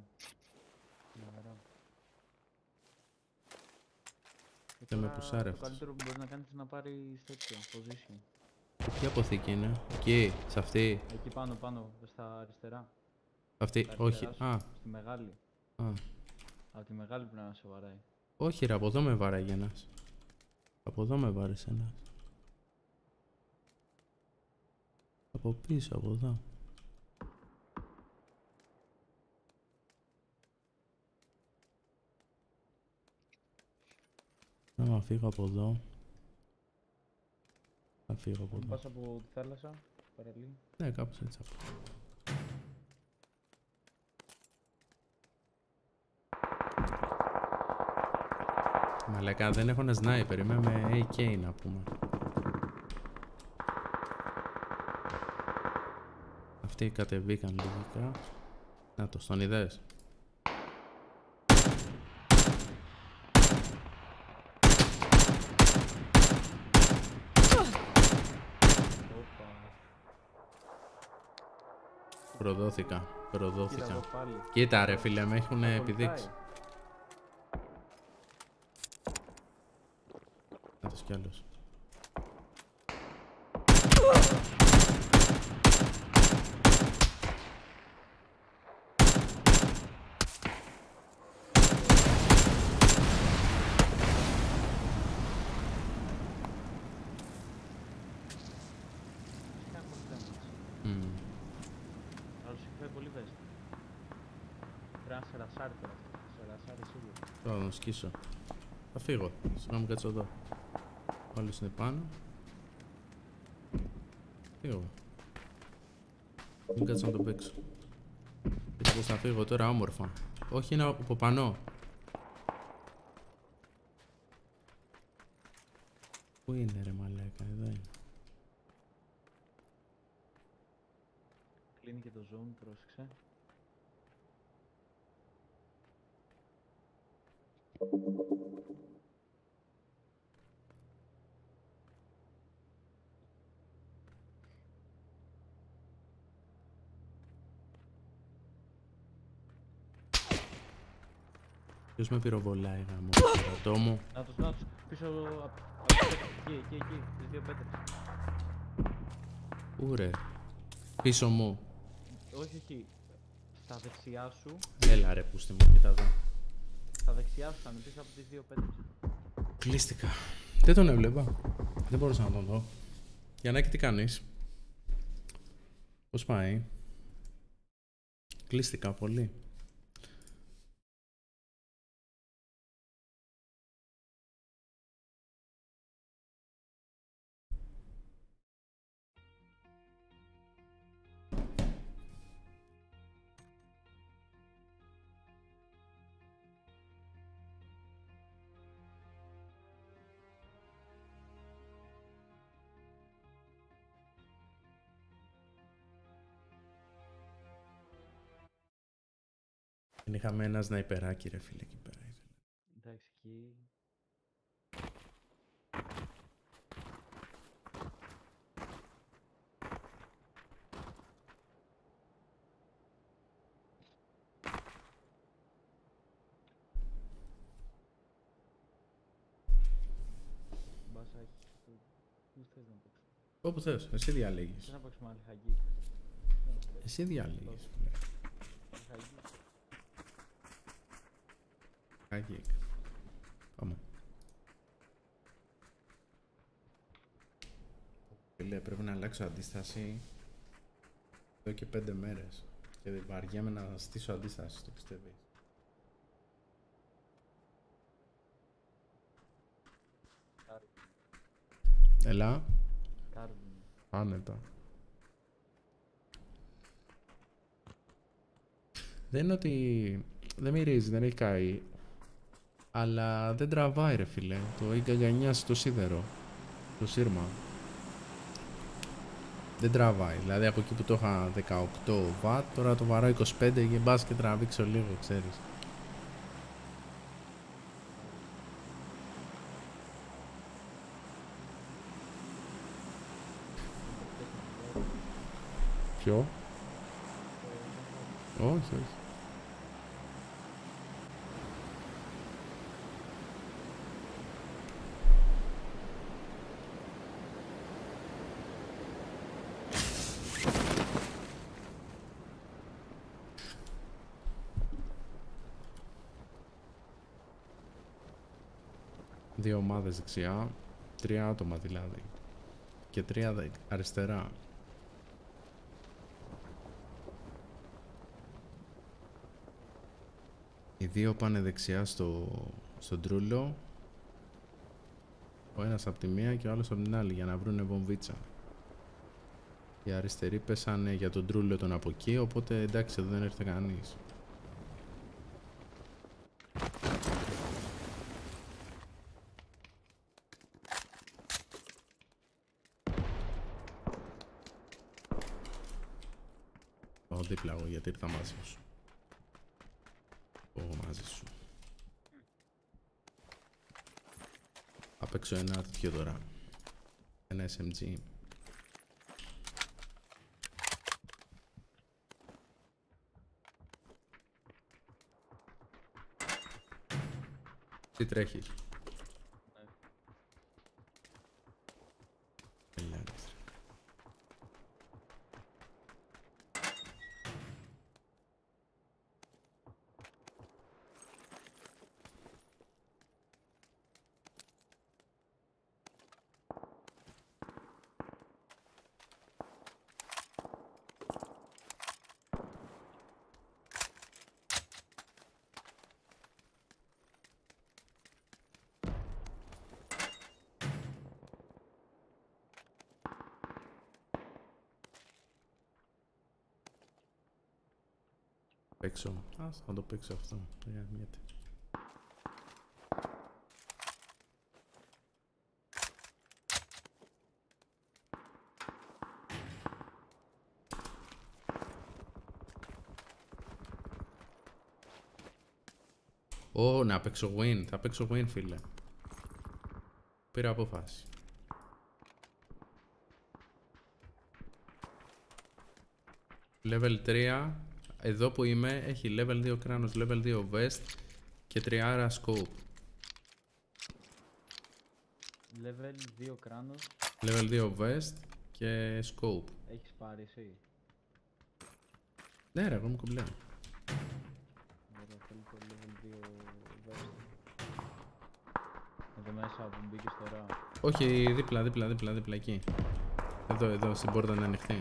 Δεν με πουσάρε Το αυτός. καλύτερο που μπορεί να κάνεις είναι να πάρεις τέτοιο, position. Ποια αποθήκη είναι? Εκεί, σε αυτή. Εκεί πάνω, πάνω, στα αριστερά. Αυτή, Στα όχι. αριστερά Α, σου, στη μεγάλη. α. Από τη μεγάλη πρέπει να σε βαράει. Όχι ρε, από εδώ με βάραγε ένας. Από εδώ με βάρεσε ένας. Από πίσω, από εδώ. Να φύγω από εδώ. Θα φύγω από εδώ. Πας από τη θάλασσα, παραλίγο. Ναι, κάπως έτσι. Μαλάκα, δεν έχω ένα sniper, είμαι με έι κέι να πούμε. Αυτοί κατεβήκαν λογικά. Να το, τον είδες? Προδόθηκα, προδόθηκα. Κοίτα εδώ πάλι. Κοίτα ρε φίλε, με έχουν Τα επιδείξει. κολλητάει. Αυτός κι άλλος. Μμμ. Άλλος έχει φάει πολύ βέστη. Πρέπει να σε ρασάρει τώρα. Σε ρασάρει σίγουρα. Τώρα θα τον σκίσω. Θα φύγω. Σιγά μου κάτσε εδώ. Όλος είναι πάνω. φύγω. Μην κάτσα να το παίξω. Έτσι πως θα φύγω τώρα όμορφα. Όχι, είναι από πανώ. Πού είναι ρε μαλάκα, εδώ είναι. Κλείνει και το zoom, πρόσεξε. Ποιος με πυροβολάει γάμο, το μου. Νάτος, νάτος, πίσω από... Εκεί, εκεί, εκεί, τις δύο πέτρες. Πού ρε. Πίσω μου. Όχι, όχι. Στα δεξιά σου, Έλα ρε πούστη μου, κοίτα εδώ. στα δεξιά σου θα είναι πίσω από τις δύο πέτρες. Κλείστηκα. Δεν τον έβλεπα. Δεν μπορούσα να τον δω. Γιαννάκη, τι κάνεις? Πώς πάει? Κλείστηκα πολύ. Δεν είχαμε ένα σναϊπεράκι ρε φίλε εκεί πέρα. Εντάξει, εκεί... Μπάσα έχει... Πού θες να παίξεις? Όπου θες, εσύ διαλέγεις. Θες να παίξουμε άλλη χαγή? Εσύ διαλέγεις. Χαγή. Χαγί. Πάμε. Φίλε, πρέπει να αλλάξω αντίσταση εδώ και πέντε μέρες. Και δεν βαριέμαι να στήσω αντίσταση, το πιστεύεις? Έλα. Κάρβιν. Άνετα. Δεν είναι ότι δεν μυρίζει, δεν έχει καεί. Αλλά δεν τραβάει ρε φίλε. Το έχει γκαγκανιάσει το σίδερο. Το σύρμα. Δεν τραβάει. Δηλαδή από εκεί που το είχα δεκαοκτώ βατ, τώρα το βαράω είκοσι πέντε και μπας και τραβήξω λίγο, ξέρεις. Ποιο? Όχι, όχι. Δύο ομάδες δεξιά, τρία άτομα δηλαδή. Και τρία δε- αριστερά. Οι δύο πάνε δεξιά στο, στον τρούλο. Ο ένας από τη μία και ο άλλος από την άλλη για να βρούνε βομβίτσα. Οι αριστεροί πέσανε για τον τρούλο τον από εκεί, οπότε εντάξει εδώ δεν έρθε κανείς. Πάω δίπλα εγώ γιατί ήρθα μαζί σου. Εγώ μαζί σου. Θα παίξω ένα τέτοιο τώρα. Ένα ες εμ τζι. Τι τρέχεις? Έλα, ρε. παίξω. Ας θα το παίξω αυτό. Γιατί. Ω, να παίξω win. Θα παίξω win, φίλε. Πήρα απόφαση. Level τρία. Εδώ που είμαι έχει level δύο κράνος, level δύο vest και τριάρα scope. Level δύο κράνος. Level δύο vest και scope. Έχεις πάρει εσύ. Ναι ρε, εγώ είμαι κομπλέ. Ωραία, θέλω το level δύο vest. Εδώ μέσα που μπήκες τώρα. Όχι, δίπλα, δίπλα, δίπλα, δίπλα εκεί. Εδώ, εδώ, στην πόρτα είναι ανοιχτή.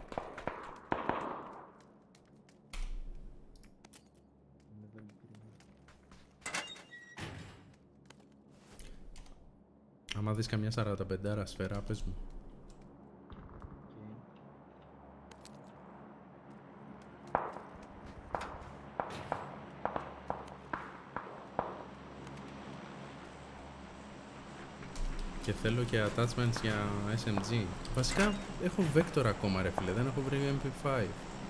Level τρία. Άμα δεις καμιά σαράντα πέντε σφαίρα, πες μου. Και θέλω και attachments για ες εμ τζι. Βασικά έχω Vector ακόμα ρε φίλε, δεν έχω βρει εμ πι φάιβ.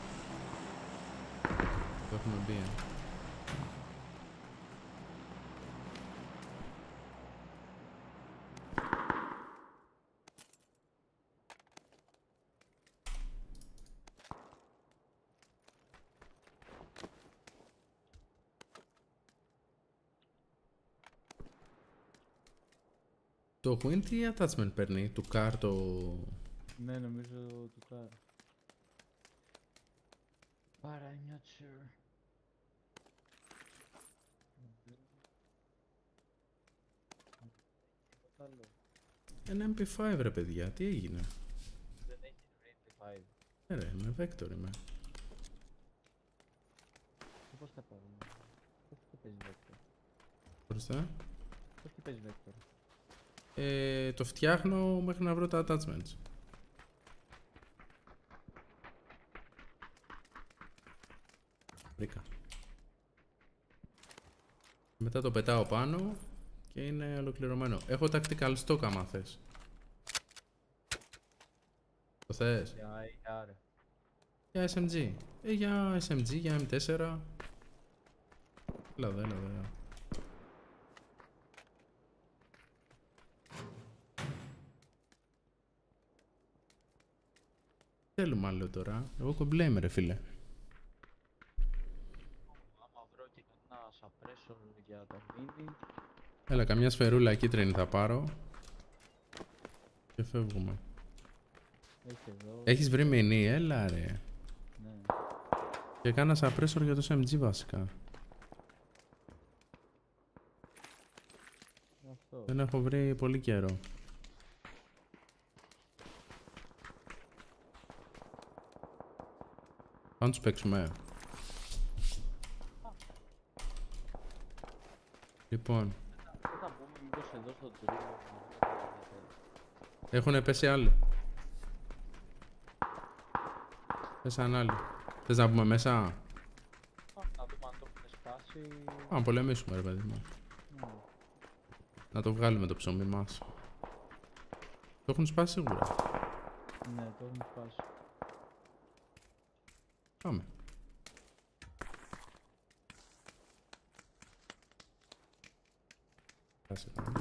Το έχουμε μπει. Ε. Το Win τι attachment παίρνει, του car το... Ναι, νομίζω του car. But I'm not sure. Ένα εμ πι φάιβ ρε παιδιά, τι έγινε. Δεν έχει εμ πι φάιβ. Ναι ρε, με Vector είμαι. Και πώς θα πάρουμε. Πώς και παίζει Vector. Μπροστά. Πώς και παίζει Vector. Ε, το φτιάχνω μέχρι να βρω τα attachments. Βρήκα. Μετά το πετάω πάνω και είναι ολοκληρωμένο. Έχω tactical stock άμα θες. Το θες? Για έι αρ. Για ες εμ τζι. Ε, για ες εμ τζι, για εμ φορ. Έλα εδώ, έλα εδώ. Θέλουμε άλλο τώρα. Εγώ κομπλέ είμαι ρε φίλε. Άμα βρω και κανένα suppressor για το μίνι. Έλα, καμιά σφαιρούλα κίτρινη θα πάρω. Και φεύγουμε. Έχει εδώ. Έχεις βρει μηνύ, έλα ρε. Ναι. Και κάνα suppressor για το ες εμ τζι βασικά. Αυτό. Δεν έχω βρει πολύ καιρό. Αν τους παίξουμε. Λοιπόν. Δεν θα μπούμε μήπως εδώ στο τρίγωνο. Έχουνε πέσει άλλοι. Πέσαν άλλοι. Θες να μπούμε μέσα? Να δούμε αν το έχουν σπάσει. Α, να πολεμήσουμε ρε παιδί μου. Ναι. Να το βγάλουμε το ψωμί μας. Το έχουν σπάσει σίγουρα. Ναι, το έχουν σπάσει. Πάμε. Κάσε πάνω.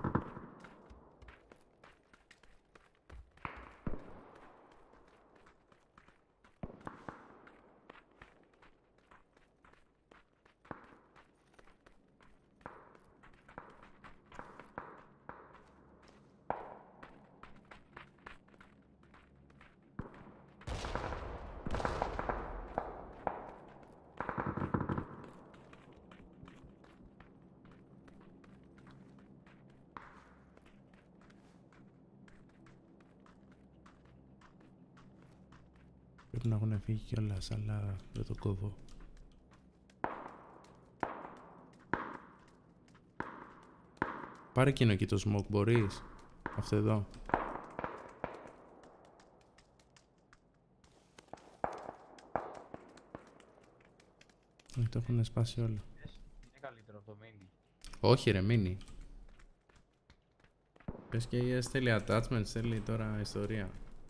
Πρέπει να έχουν φύγει κιόλας, αλλά δεν το κόβω. Πάρε εκείνο εκεί το smoke, μπορείς? Αυτό εδώ. το έχουν σπάσει όλα. Είναι καλύτερο από το mini. Όχι ρε, μείνει. Πες και η θέλει attachments, θέλει τώρα ιστορία.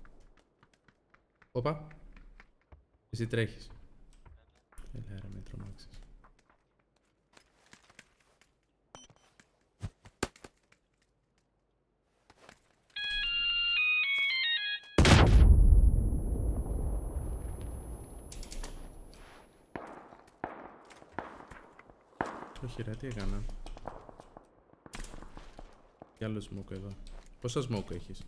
Όπα. Εσύ τρέχεις. Έλα ρε, με τρομάξεις. Όχι ρε, τι έκανα. Τι άλλο smoke εδώ. Πόσα smoke έχεις?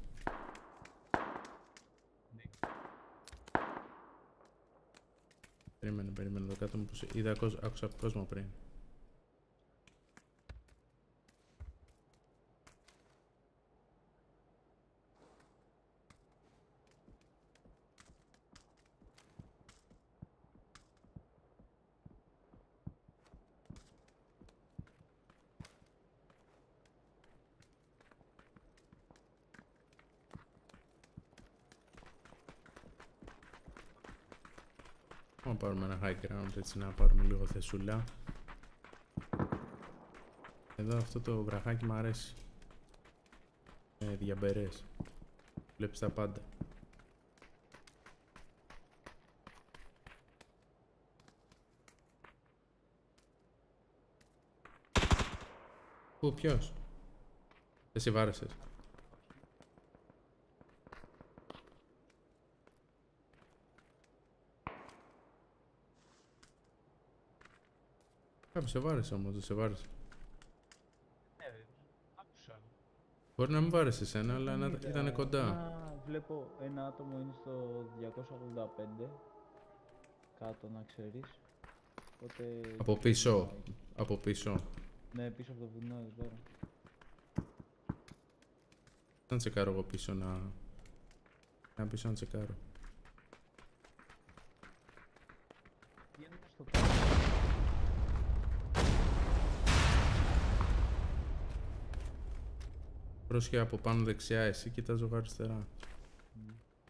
Περίμενε, περίμενε εδώ κάτω μου πως είδα, άκουσα κόσμο πριν. Να πάρουμε ένα high ground έτσι να πάρουμε λίγο θεσούλα. Εδώ αυτό το βραχάκι μ' αρέσει. Ε, διαμπερές. Βλέπεις τα πάντα. Πού, ποιος? Εσύ βάρεσες. Κάποιος σε βάρεσε όμως, δεν σε βάρεσε. Ναι, άκουσα. Μπορεί να μην βάρεσε εσένα, αλλά να Είδα- ήταν κοντά. Α, βλέπω ένα άτομο είναι στο διακόσια ογδόντα πέντε. Κάτω να ξέρεις. Οπότε... Από πίσω. Από πίσω. Ναι, πίσω από το βουνό εδώ πέρα. Να τσεκάρω εγώ πίσω να... Να πίσω να τσεκάρω. Βγαίνουμε στο κάτω. Πρόσχε από πάνω δεξιά, εσύ κοιτάζω εγώ αριστερά. Mm.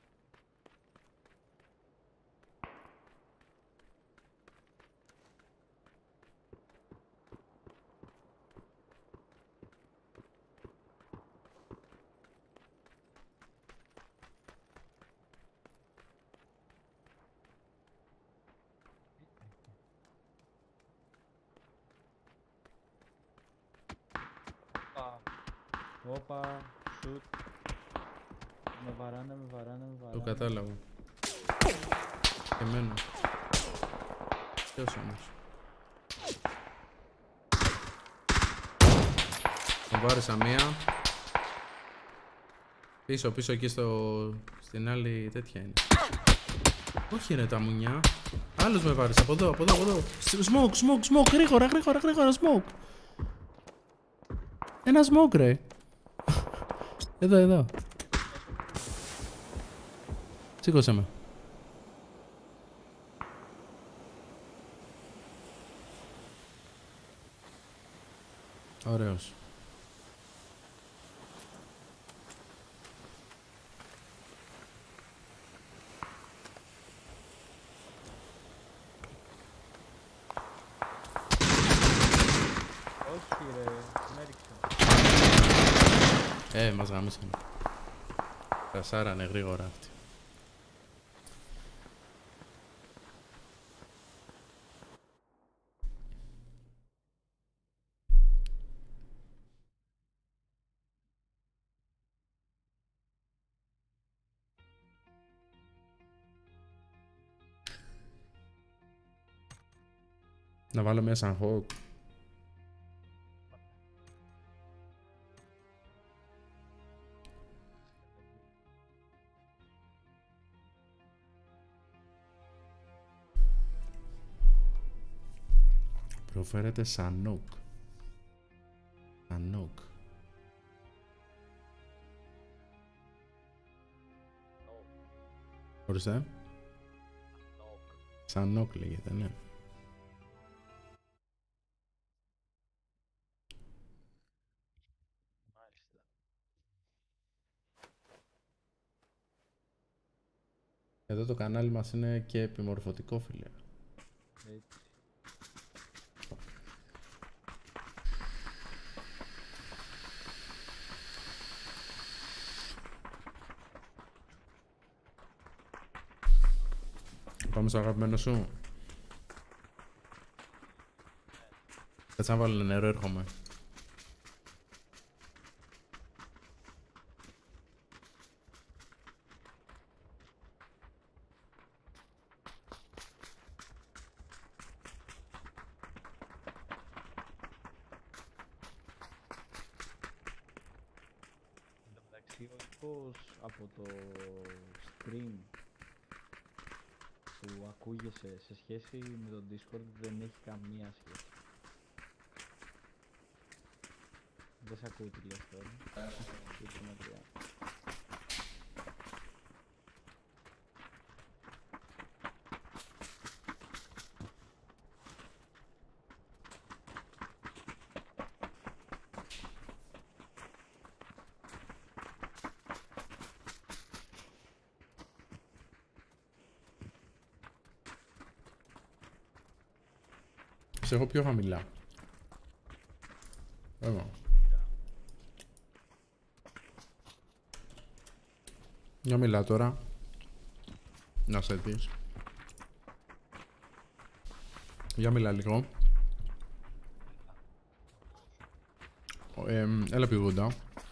Όπα, σουτ. Με βαράνε, με βαράνε, με βαράνε. Το κατάλαβα. Και μένω. Ποιος όμως? Τον βάρισα μία. Πίσω, πίσω εκεί στο... στην άλλη τέτοια είναι. Όχι ρε τα μουνιά. Άλλος με βάρισε, από εδώ, από εδώ, από εδώ. Smoke, smoke, smoke, γρήγορα, γρήγορα, γρήγορα, smoke. Ένα smoke ρε. Εδώ, εδώ. Σήκωσε με. Ωραίος. Όχι ρε, την έριξα. Ε, μας γαμίσανε. Τα σάρανε γρήγορα αυτοί. Να βάλω μια σαν hawk. Προφέρεται σαν nook. Σαν nook. Ορίστε. Σαν nook λέγεται, ναι. Μάλιστα. Εδώ το κανάλι μας είναι και επιμορφωτικό, φίλε. Έτσι. Πάμε στο αγαπημένο σου. Κάτσε να βάλω νερό, έρχομαι. Από το stream που ακούγεσαι σε σχέση με το Discord δεν έχει καμία σχέση. Δεν σε ακούω τι λες τώρα. Είσαι μακριά. Σε έχω πιο χαμηλά. Εδώ. Για μιλά τώρα. Να σε δεις. Για μιλά λίγο. Ε, έλα πηγούντα.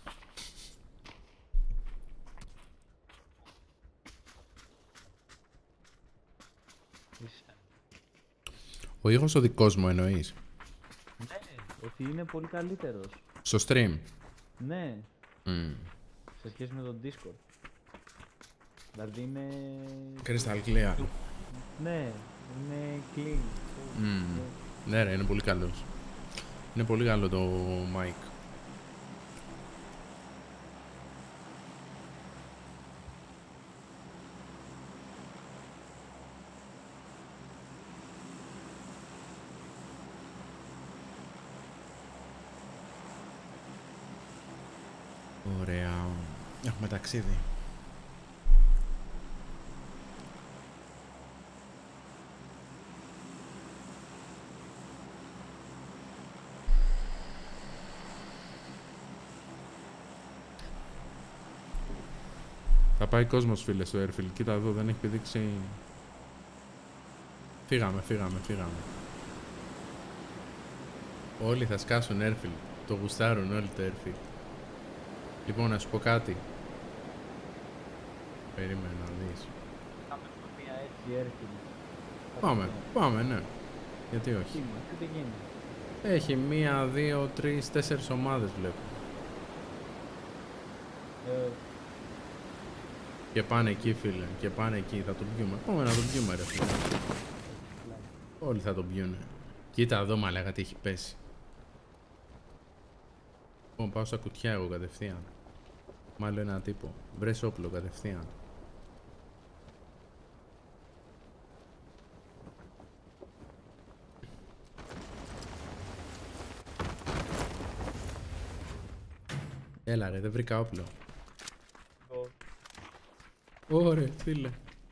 Ο ήχος ο δικός μου εννοείς? Ναι, ότι είναι πολύ καλύτερος. Στο stream? Ναι. Mm. Σε σχέση με τον Discord. Δηλαδή είναι... Crystal clear. Ναι, είναι clean. Mm. Ναι ρε, είναι πολύ καλός. Είναι πολύ καλό το mic. Ωραία. Έχουμε ταξίδι. Θα πάει κόσμος φίλε στο Airfield. Κοίτα εδώ, δεν έχει πηδήξει. Φύγαμε, φύγαμε, φύγαμε. Όλοι θα σκάσουν Airfield. Το γουστάρουν όλοι το Airfield. Λοιπόν, να σου πω κάτι. Περίμενε να δεις. Πάμε στο μία έτσι Airfield. Πάμε, πάμε, ναι. Γιατί όχι. Κύμα, τι γίνεται. Έχει μία, δύο, τρεις, τέσσερις ομάδες βλέπω. Ε, Και πάνε εκεί φίλε, και πάνε εκεί, θα τον πιούμε. Πάμε να τον πιούμε ρε φίλε. Όλοι θα τον πιούνε. Κοίτα εδώ μαλάκα τι έχει πέσει. Λοιπόν, πάω στα κουτιά εγώ κατευθείαν. Μάλλον ένα τύπο. Βρες όπλο κατευθείαν. Έλα ρε, δεν βρήκα όπλο. Ωραία, φίλε.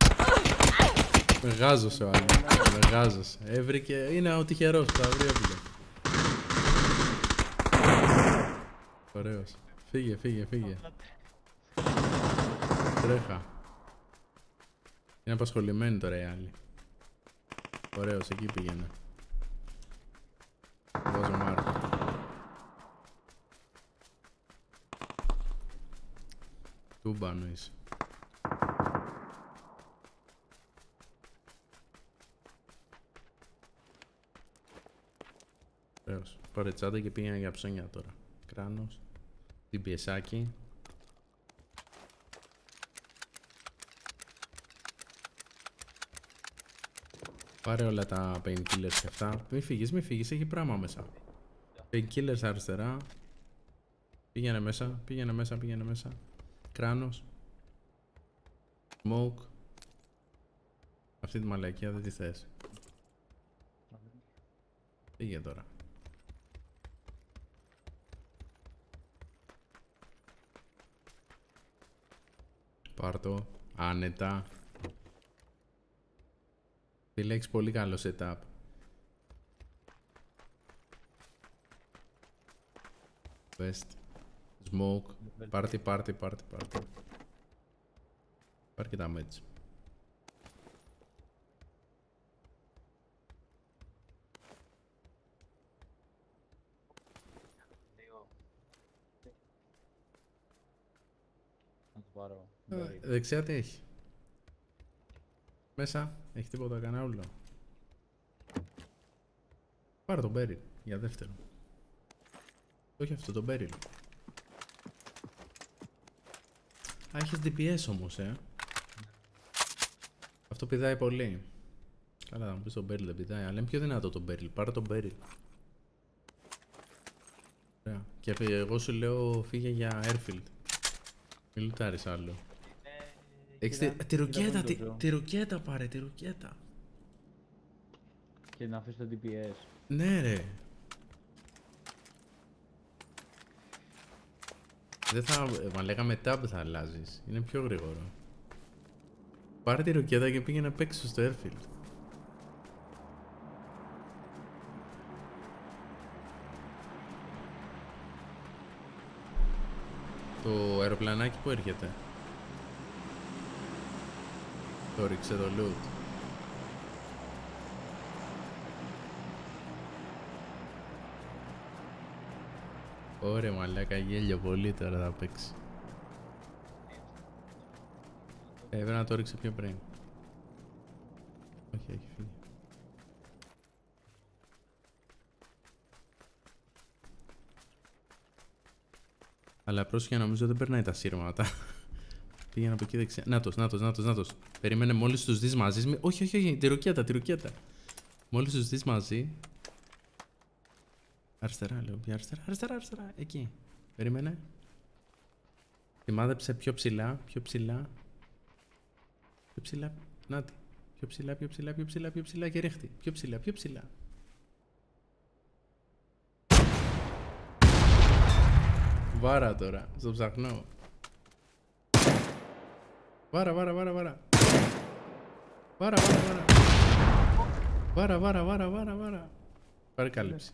Μεγάζωσε ο άλλος. Μεγάζωσε. Έβρικε. Είναι ο τυχερός που θα βρει όπλο. Ωραίος. Φύγε, φύγε, φύγε. Τρέχα. Είναι απασχολημένοι τώρα οι άλλοι. Ωραίος, εκεί πήγαινε. Βάζω Μάρκο. Τούμπανο είσαι. Ωραίος. Πάρε τσάντα και πήγαινε για ψώνια τώρα. Κράνος. Την πιεσάκι. Πάρε όλα τα painkillers και αυτά. Μη φύγεις, μη φύγεις, έχει πράγμα μέσα. Painkillers αριστερά. Πήγαινε μέσα, πήγαινε μέσα, πήγαινε μέσα. Κράνος. Smoke. Αυτή τη μαλακία δεν τη θες. Πήγε τώρα. Πάρ' το. Άνετα. Φίλε, έχεις πολύ καλό setup. Best. Smoke. Πάρτι, πάρτι, πάρτι, πάρτι. Πάρ' και τα μέτς. πάρω. Ε, Μπορεί. δεξιά τι έχει. Μέσα έχει τίποτα κανένα. Πάρε τον Μπέριλ για δεύτερο. Όχι αυτό, τον Μπέριλ. Α, έχεις ντι πι ες όμως, ε. Αυτό πηδάει πολύ. Καλά, θα μου πεις τον Μπέριλ δεν πηδάει, αλλά είναι πιο δυνατό τον Μπέριλ. Πάρε τον Μπέριλ. Ωραία. Και εγώ σου λέω φύγε για Airfield. Μην λουτάρεις άλλο. Έχεις τη, τη ρουκέτα, τη, τη ρουκέτα πάρε, τη ρουκέτα. Και να αφήσεις το ντι πι ες. Ναι ρε. Δεν θα, μα λέγαμε tab θα αλλάζεις. Είναι πιο γρήγορο. Πάρε τη ρουκέτα και πήγε να παίξεις στο Airfield. Το αεροπλανάκι που έρχεται. Το ρίξε το loot. Ωραία μαλάκα, γέλιο πολύ τώρα θα παίξει. Ε, Έπρεπε να το ρίξε πιο πριν. Όχι, έχει φύγει. Αλλά πρόσεχε, νομίζω δεν περνάει τα σύρματα. Πήγαινε από εκεί δεξιά. Νάτος, νάτος, νάτος, νάτος. Περίμενε μόλις τους δεις μαζί. Μη... Όχι, όχι, όχι, τη ρουκέτα, τη ρουκέτα. Μόλις τους δεις μαζί. Αριστερά, λέω. Πια αριστερά, αριστερά, αριστερά. Εκεί. Περίμενε. Θυμάδεψε πιο ψηλά, πιο ψηλά. Πιο ψηλά. Νάτι. Πιο ψηλά, πιο ψηλά, πιο ψηλά, πιο ψηλά και ρίχτη. Πιο ψηλά, πιο ψηλά. Βάρα τώρα, στο ψαχνώ. Βάρα, βάρα, βάρα, βάρα. Βάρα, βάρα, βάρα. Βάρα, βάρα, βάρα, βάρα, βάρα. Πάρε κάλυψη.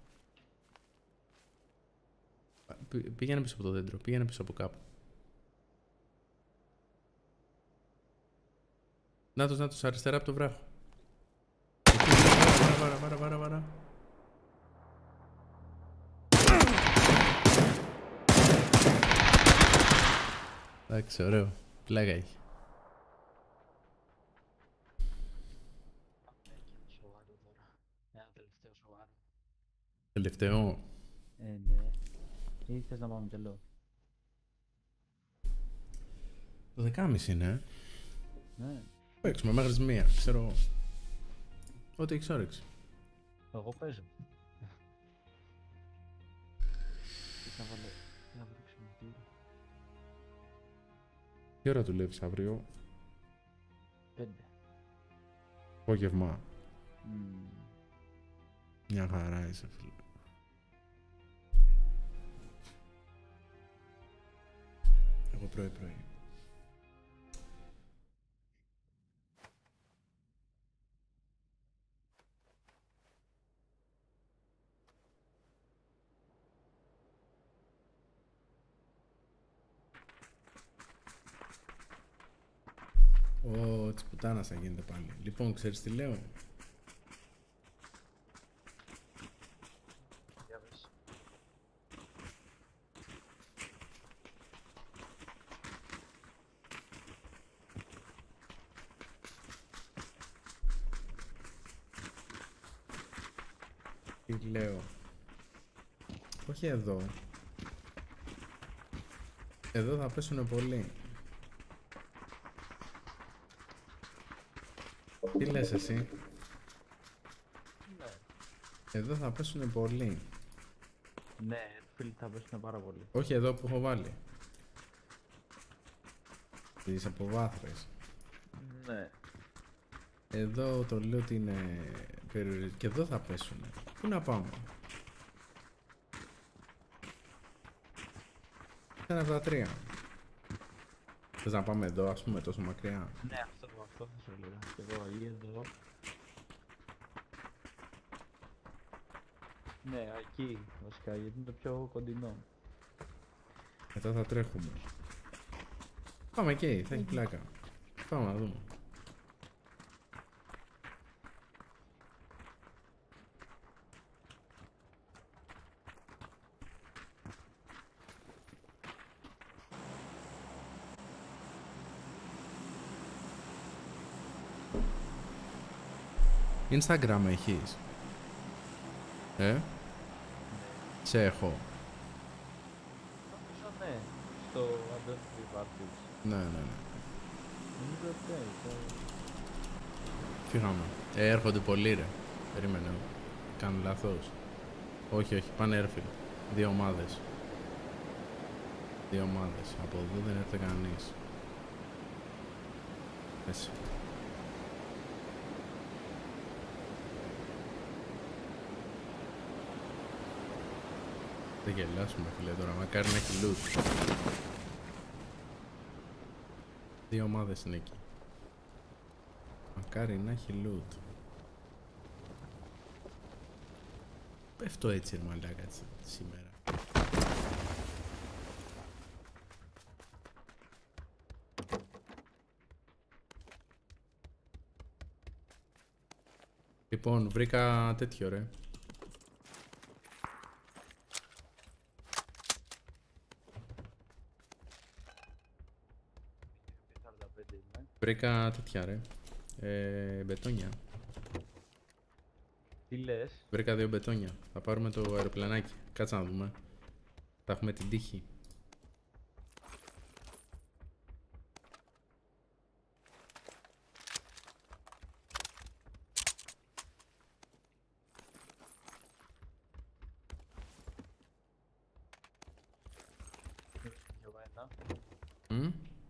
Πήγαινε πίσω από το δέντρο, πήγαινε πίσω από κάπου. Νάτος, νάτος, αριστερά από το βράχο. Βάρα, βάρα, βάρα, βάρα, βάρα. Εντάξει, ωραίο. Πλάκα έχει. Σοβαρό τώρα. Ένα τελευταίο σοβαρό. Τελευταίο. Ε, ναι. Ή θες να πάμε τελώ. Το δεκάμιση είναι. Ναι. Παίξουμε μέχρι τις μία, ξέρω εγώ. Ό,τι έχεις όρεξη. Εγώ παίζω. Τι θα βάλω. Τι θα βάλω ξυπνητήριο. Τι ώρα δουλεύεις αύριο? Πέντε. Απόγευμα. Mm. Μια χαρά είσαι, φίλε. Εγώ πρωί πρωί. Ω, της πουτάνας θα γίνεται πάλι. Λοιπόν, ξέρεις τι λέω? Για πες. Τι λέω? Όχι εδώ. Εδώ θα πέσουνε πολύ. Τι λες εσύ? Ναι. Εδώ θα πέσουνε πολύ. Ναι, φίλοι θα πέσουν πάρα πολύ. Όχι εδώ που έχω βάλει. Τις αποβάθρες. Ναι. Εδώ το λέω ότι είναι περιορισμένο. Και εδώ θα πέσουνε. Πού να πάμε? Ένα από τα τρία. Θες να πάμε εδώ, ας πούμε, τόσο μακριά? Ναι, αυτό, αυτό θα σου έλεγα. Και εγώ ή εδώ. Ναι, εκεί βασικά, γιατί είναι το πιο κοντινό. Εδώ θα τρέχουμε. Πάμε εκεί, θα έχει πλάκα. Πάμε να δούμε. Instagram έχεις? Ε? Σε έχω. Νομίζω ναι. Στο Adobe Parties. Ναι, ναι, ναι. Νομίζω ότι ναι. Φύγαμε. Ε, έρχονται πολλοί ρε. Περίμενε. Κάνω λάθος. Όχι, όχι. Πάνε έρφυλ. Δύο ομάδες. Δύο ομάδες. Από εδώ δεν έρθε κανείς. Έτσι. Δεν γελάσουμε φίλε τώρα. Μακάρι να έχει loot. Δύο ομάδες είναι εκεί. Μακάρι να έχει loot. Πέφτω έτσι ρε μαλάκα σήμερα. Λοιπόν, βρήκα τέτοιο ρε. Βρήκα τέτοια ρε. Ε, μπετόνια. Τι λες? Βρήκα δύο μπετόνια. Θα πάρουμε το αεροπλανάκι. Κάτσε να δούμε. Θα έχουμε την τύχη. Mm?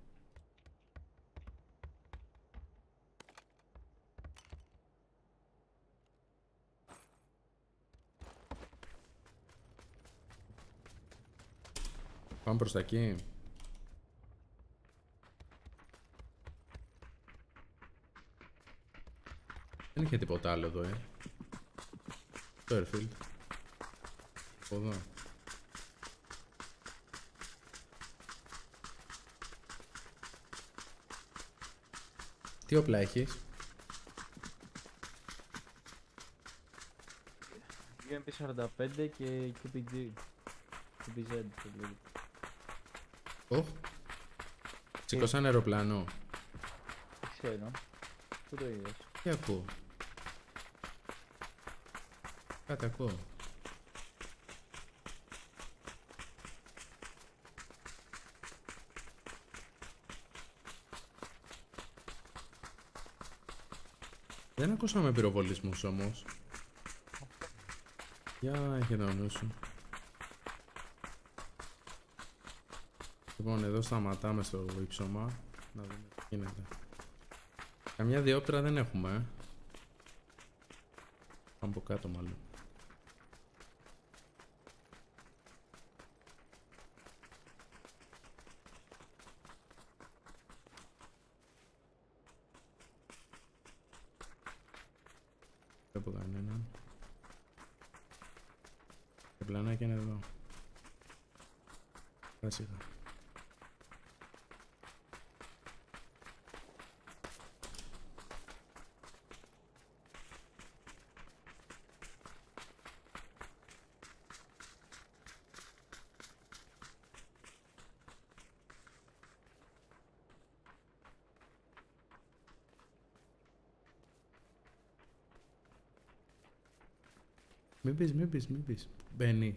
Πάμε προς τα εκεί. Δεν είχε τίποτα άλλο εδώ, ε. Το airfield. Από εδώ. Τι όπλα έχεις? γιου εμ πι σαράντα πέντε και κιου πι τζι. κιου πι ζετ το λέγεται. Οχ. Σηκώσαν αεροπλάνο. Δεν ξέρω. Πού το είδες? Τι ακούω? Κάτι ακούω. Δεν ακούσαμε πυροβολισμούς όμως. Για έχει το νου σου. Λοιπόν, εδώ σταματάμε στο ύψωμα. Να δούμε τι γίνεται. Καμιά διόπτρα δεν έχουμε, ε. Πάμε από κάτω μάλλον. Δεν βλέπω κανέναν. Το πλανάκι είναι εδώ. Άσυχα. Μην πεις, μην πεις, μην πεις. Μπαίνεις.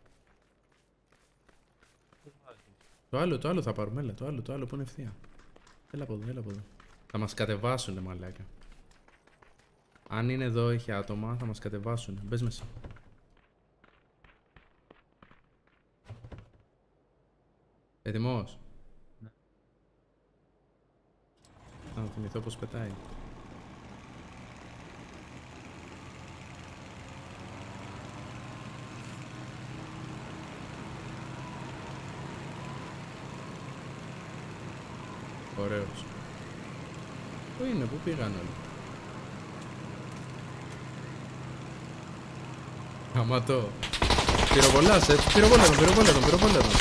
Το άλλο, το άλλο θα πάρουμε, έλα, το άλλο, το άλλο που είναι ευθεία. Έλα από εδώ, έλα από εδώ. Θα μας κατεβάσουνε μαλάκα. Αν είναι εδώ, έχει άτομα, θα μας κατεβάσουνε. Μπες μέσα. Έτοιμος? Ναι. Να θυμηθώ πως πετάει. Ωραίος. Πού είναι, πού πήγαν όλοι? Αματώ. Πυροβολάς, έτσι. Πυροβόλα τον, πυροβόλα τον, πυροβόλα τον.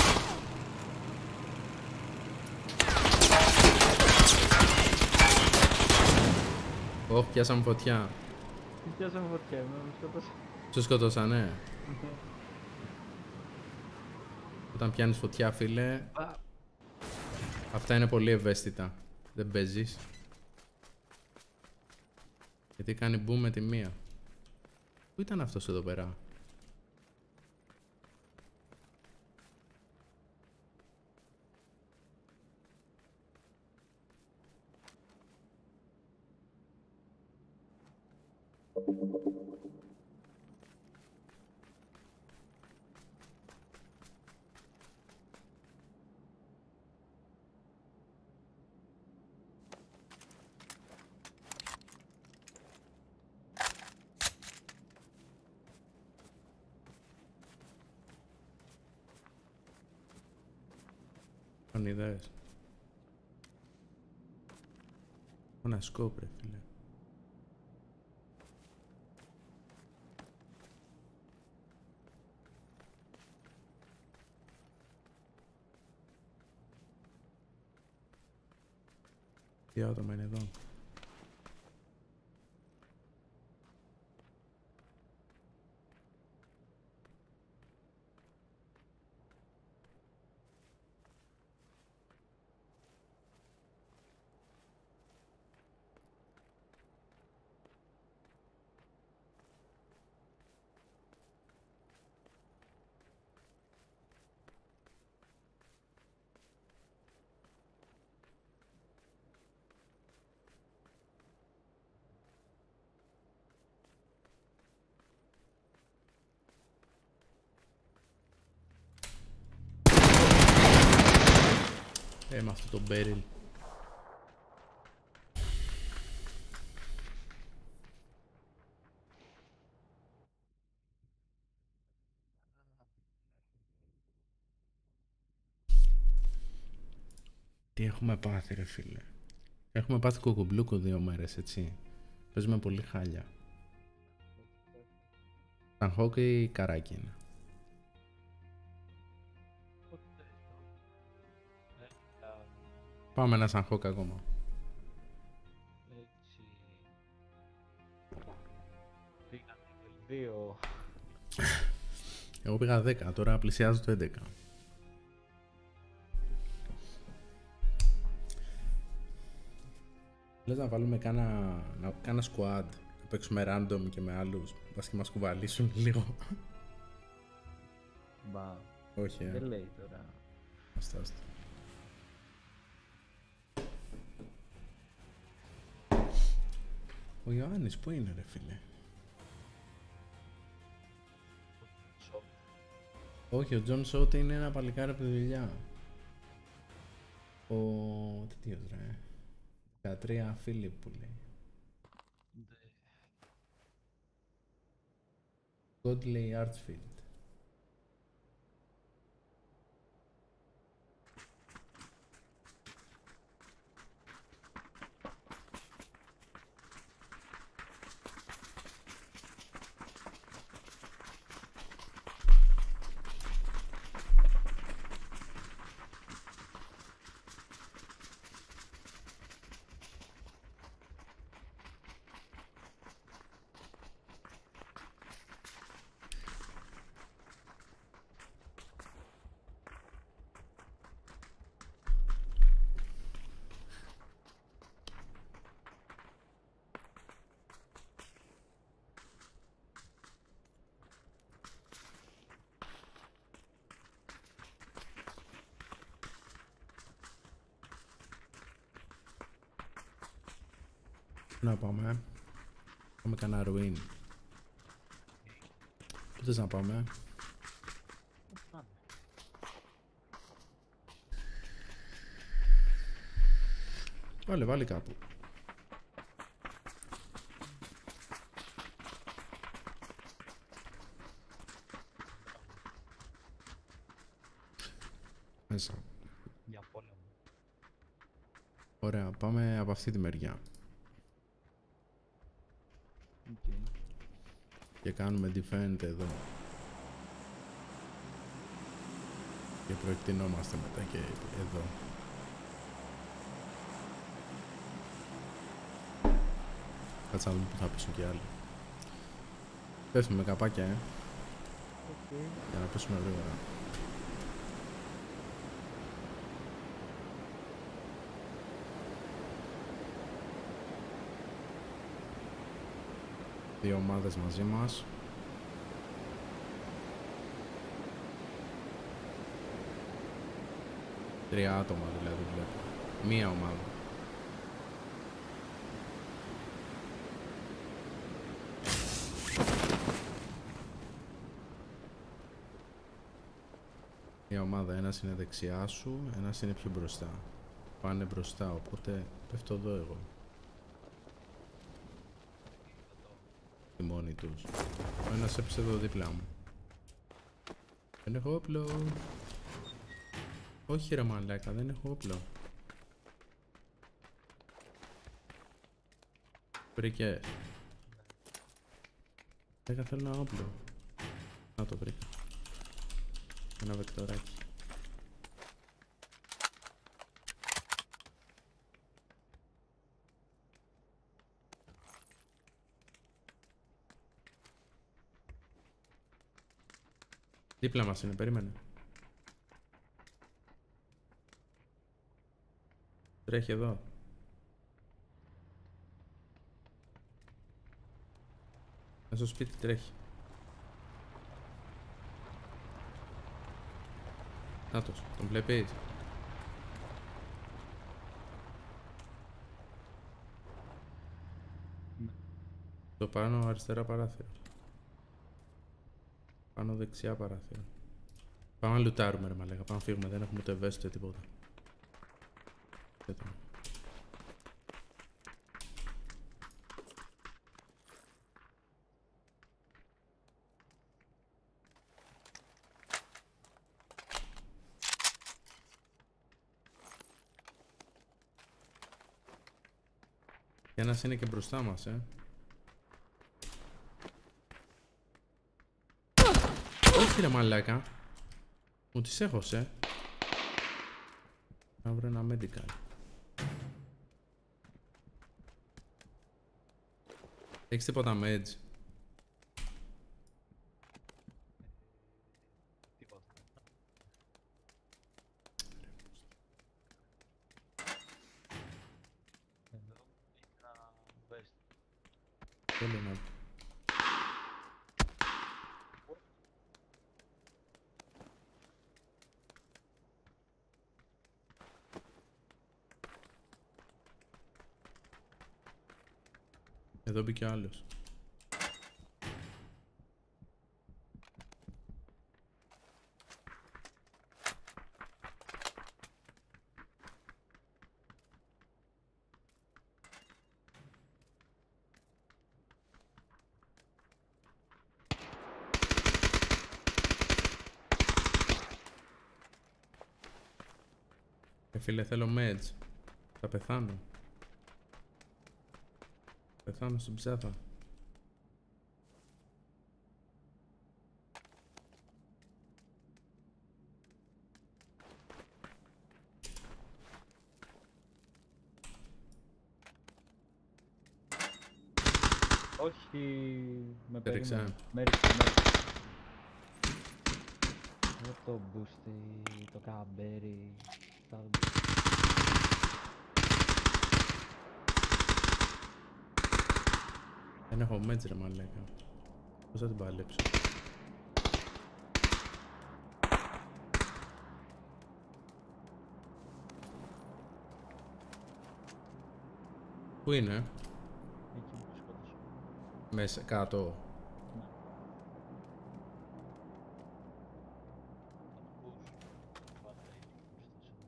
Ωχ, πιάσαμε φωτιά. Τι πιάσαμε φωτιά, εμένα με σκότωσα. Σου σκοτώσανε. Όταν πιάνεις φωτιά, φίλε, αυτά είναι πολύ ευαίσθητα. Δεν παίζεις. Και Γιατί κάνει boom με τη μία. Πού ήταν αυτός εδώ πέρα? Τον είδες? Ένα σκόπ ρε φίλε. Τι άτομα είναι εδώ? Ε, με αυτό το μπέριλ. Τι έχουμε πάθει ρε φίλε. Έχουμε πάθει κοκομπλούκο δύο μέρες, έτσι. Παίζουμε πολύ χάλια. Σαν χόκκι καράκι είναι. Πάμε ένα σαν χόκκι ακόμα. Έτσι. Πήγανε δύο. Εγώ πήγα δέκα, τώρα πλησιάζω το έντεκα. Λες να βάλουμε κάνα, να, κάνα squad, να παίξουμε random και με άλλους, μπας και μας κουβαλήσουν λίγο. Μπα. Όχι, ε. Δεν λέει τώρα. Άστα, άστα. Ο Ιωάννης πού είναι ρε φίλε? Όχι, ο Τζον Σότ είναι ένα παλικάρι από τη δουλειά. Ο... τι τιος ρε? δεκατρία Φίλιπ που λέει. Godley Artsfield. Να πάμε. Πάμε κανένα ruin. Πού θες να πάμε? Βάλε, βάλε κάπου. Μέσα. Για πόλεμο. Ωραία, πάμε από αυτή τη μεριά. Okay. Και κάνουμε defend εδώ. Και προεκτηνόμαστε μετά και εδώ. Κάτσε να δούμε που θα πέσουν και άλλοι. Πέφτουμε με καπάκια, ε. Okay. Για να πέσουμε γρήγορα. Δύο ομάδες μαζί μας. Τρία άτομα δηλαδή βλέπω. Μία ομάδα. Μία ομάδα, ένας είναι δεξιά σου, ένας είναι πιο μπροστά. Πάνε μπροστά, οπότε πέφτω εδώ εγώ. Οι μόνοι τους. Ο ένας έπεσε εδώ δίπλα μου. Δεν έχω όπλο. Όχι ρε μαλάκα, δεν έχω όπλο. Βρήκε. Βρήκα, θέλω ένα όπλο. Να το βρήκα. Ένα βεκτοράκι. Δίπλα μας είναι, περίμενε. Τρέχει εδώ. Μέσα στο σπίτι τρέχει. Νάτος, τον βλέπεις? Ναι. Το πάνω αριστερά παράθυρο. Πάνω δεξιά παράθυρο. Πάμε να λουτάρουμε ρε μαλάκα, πάμε να φύγουμε, δεν έχουμε το ευαίσθητο τίποτα. Δεν. Και ένας είναι και μπροστά μας, ε. Όχι ρε μαλάκα. Μου τις έχωσε. Να βρω ένα medical. Έχεις τίποτα meds? Τίποτα. Εδώ έχει ένα vest. Θέλω να... Εδώ μπήκε ο άλλος. Ε, φίλε, θέλω meds. Θα πεθάνω. Πεθάνω στην ψάθα. Όχι, με Έριξε. περίμενε. Με έριξε, με έριξε. Εδώ το μπούστι, το καμπέρι. Τα... Δεν έχω meds ρε μαλάκα. Πώς θα την παλέψω? Πού είναι? Εκεί που σκότωσα. Μέσα, κάτω. Ναι. Πάντα εκεί μπροστά σου.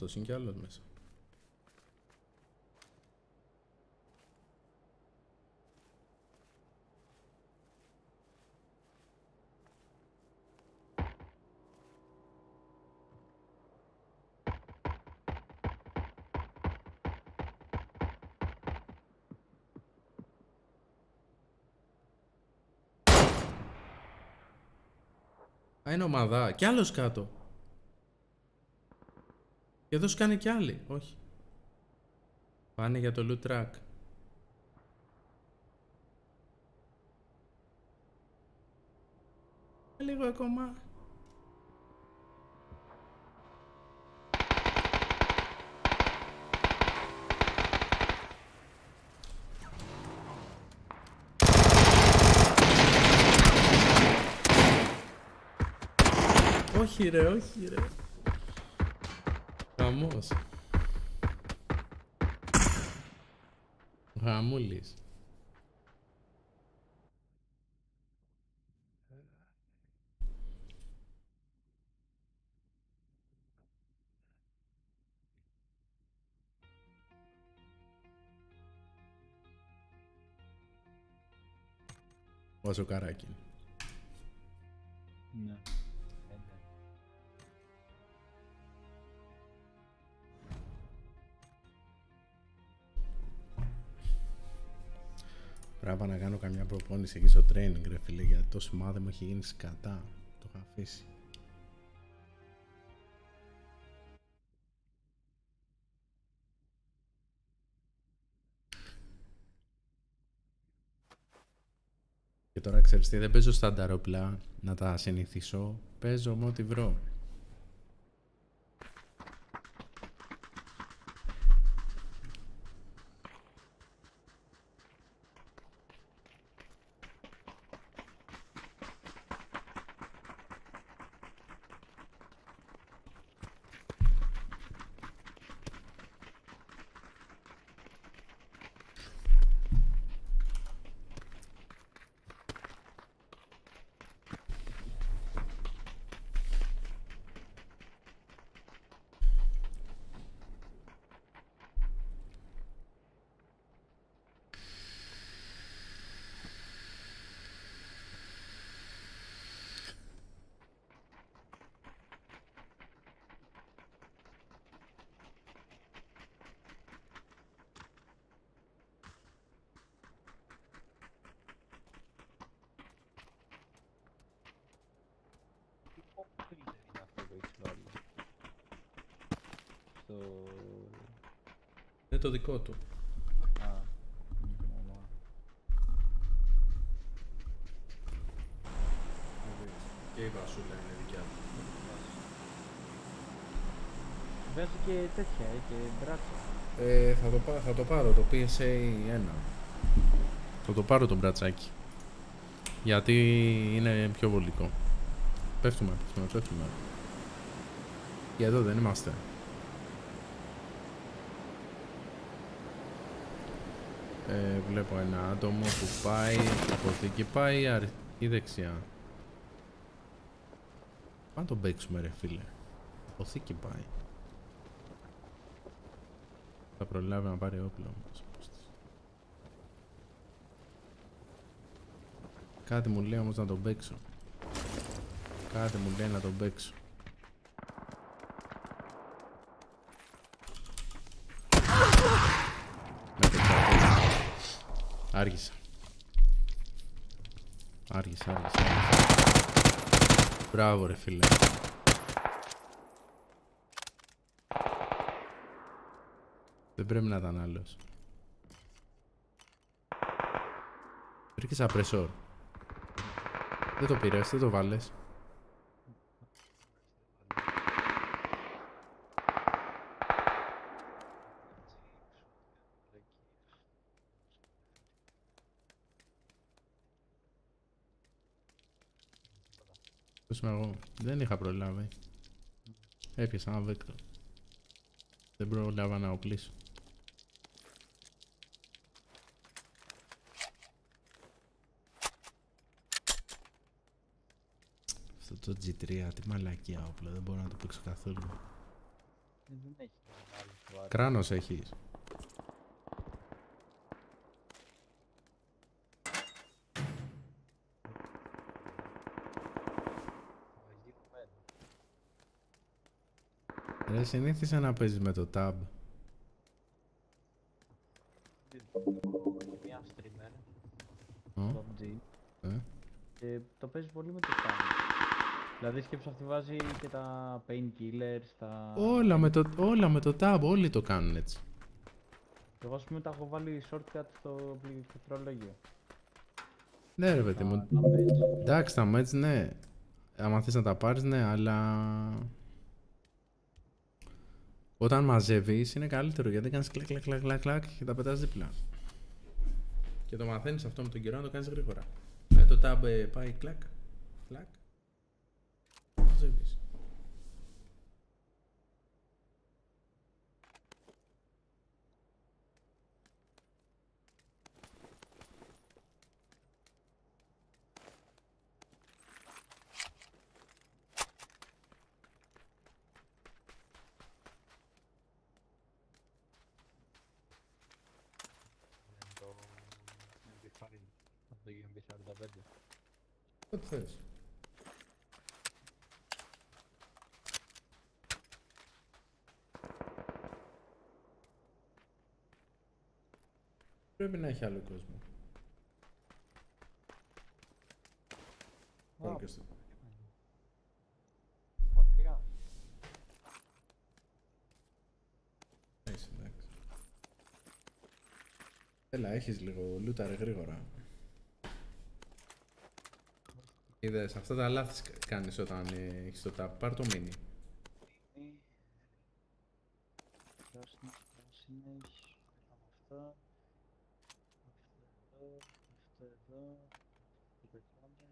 αυτός είναι κι άλλος μέσα. Α, είναι ομαδά. Κι άλλος κάτω. Και εδώ σκάνε κι άλλοι. Όχι. Πάνε για το loot track. Λίγο ακόμα. Όχι ρε, όχι ρε. Χαμός. Γαμούλης. Όσο καράκι. Ναι. Πρέπει να κάνω καμιά προπόνηση εκεί στο training ρε φίλε, γιατί το σημάδι μου έχει γίνει σκατά. Το έχω αφήσει. Και τώρα ξέρεις τι, δεν παίζω στανταρόπλα να τα συνηθίσω. Παίζω με ό,τι βρω. Στο... Είναι το δικό του. Α, μ, Και η βασούλα είναι δικιά του. βγάζει και τέτοια, ε, και μπράτσα. Ε, θα, το, πά- θα το πάρω το πι ες έι ένα. Θα το πάρω το μπρατσάκι. Γιατί είναι πιο βολικό. Πέφτουμε, πέφτουμε, πέφτουμε. Για εδώ δεν είμαστε. Ε, βλέπω ένα άτομο που πάει από εκεί, πάει αρ... ή δεξιά. Πάμε τον παίξουμε ρε φίλε. Αποθήκη πάει. Θα προλάβει να πάρει όπλο όμως. Κάτι μου λέει όμως να τον παίξω. Κάτι μου λέει να τον παίξω. Με το Άργησα. Άργησα, άργησα, άργησα. Μπράβο ρε φίλε. Δεν πρέπει να ήταν άλλος. Βρήκες απρεσόρ. Δεν το πήρες, δεν το βάλες. Πώς είμαι εγώ. Δεν είχα προλάβει. Έπιασα ένα βέκτο. Δεν προλάβα να οπλίσω. Αυτό το τζι θρι, τι μαλακία όπλο. Δεν μπορώ να το παίξω καθόλου. Ε, δεν έχει μεγάλη σοβαρή. Κράνος έχεις. Ρε, συνήθισα να παίζεις με το tab. Έχω μια streamer, Ω, το πι τζι, ε. και το παίζει πολύ με το tab. Δηλαδή σκέψου αυτή βάζει και τα painkillers, τα... Όλα με, το, όλα με το tab, όλοι το κάνουν έτσι. Εγώ ας πούμε τα έχω βάλει shortcut στο πληκτρολόγιο. Ναι ρε παιδί Τα, μου, τα page. εντάξει τα meds ναι, άμα θες να τα πάρεις ναι, αλλά όταν μαζεύεις είναι καλύτερο γιατί κάνεις κλακ κλακ κλακ κλακ κλακ και τα πετάς δίπλα. Και το μαθαίνεις αυτό με τον καιρό να το κάνεις γρήγορα. Με το tab ε, πάει κλακ, κλακ, μαζεύεις. Το εμ πι φάιβ, το γιου εμ πι σαράντα πέντε. Ό,τι θες. Πρέπει να έχει άλλο κόσμο. Πάω και στο... Μακριά. Έχεις, εντάξει. Έλα, έχεις λίγο, λούταρε γρήγορα. Είδες, αυτά τα λάθη σ- κάνεις όταν ε, έχεις το tab. Πάρ' το mini. Πράσινες, πράσινες, αυτά. Αυτό εδώ, αυτό εδώ. Το πετάμε.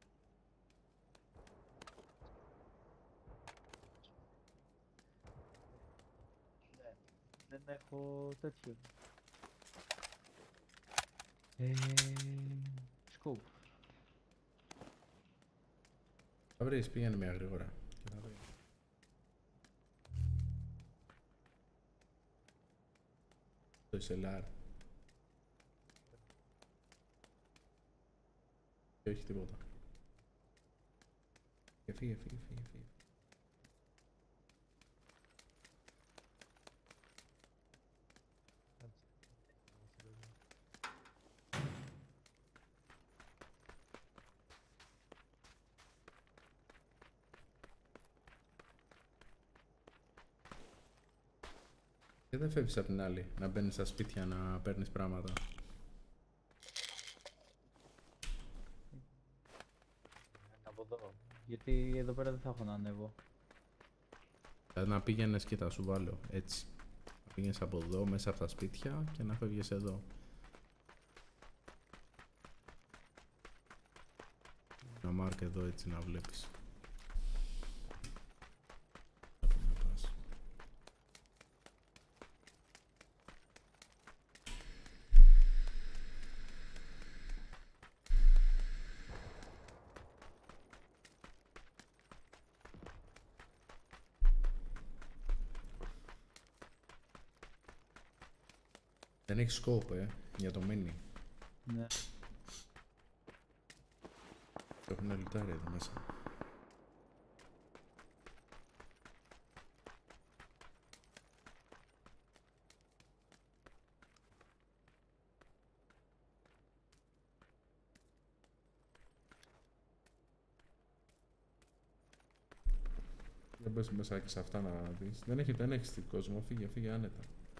Ναι, δεν έχω τέτοιο. Ε, scope. Θα βρεις, πήγαινε μια γρήγορα. Και θα βρεις. Το ες ελ αρ. Και όχι τίποτα. Και φύγε, φύγε, φύγε, φύγε. Και δεν φεύγεις απ' την άλλη, να μπαίνεις στα σπίτια να παίρνεις πράγματα. Από εδώ. Γιατί εδώ πέρα δεν θα έχω να ανέβω. Δηλαδή να πήγαινες και θα σου βάλω έτσι. Να πήγαινες από εδώ, μέσα από τα σπίτια και να φεύγεις εδώ. Να μάρκ εδώ έτσι να βλέπεις. Να πού να πας. Δεν έχει scope, ε, για το mini. Ναι. Το έχουν λουτάρει εδώ μέσα. Δεν μπες μέσα και σε αυτά να δεις. Δεν έχει, δεν έχεις κόσμο, φύγε, φύγε άνετα.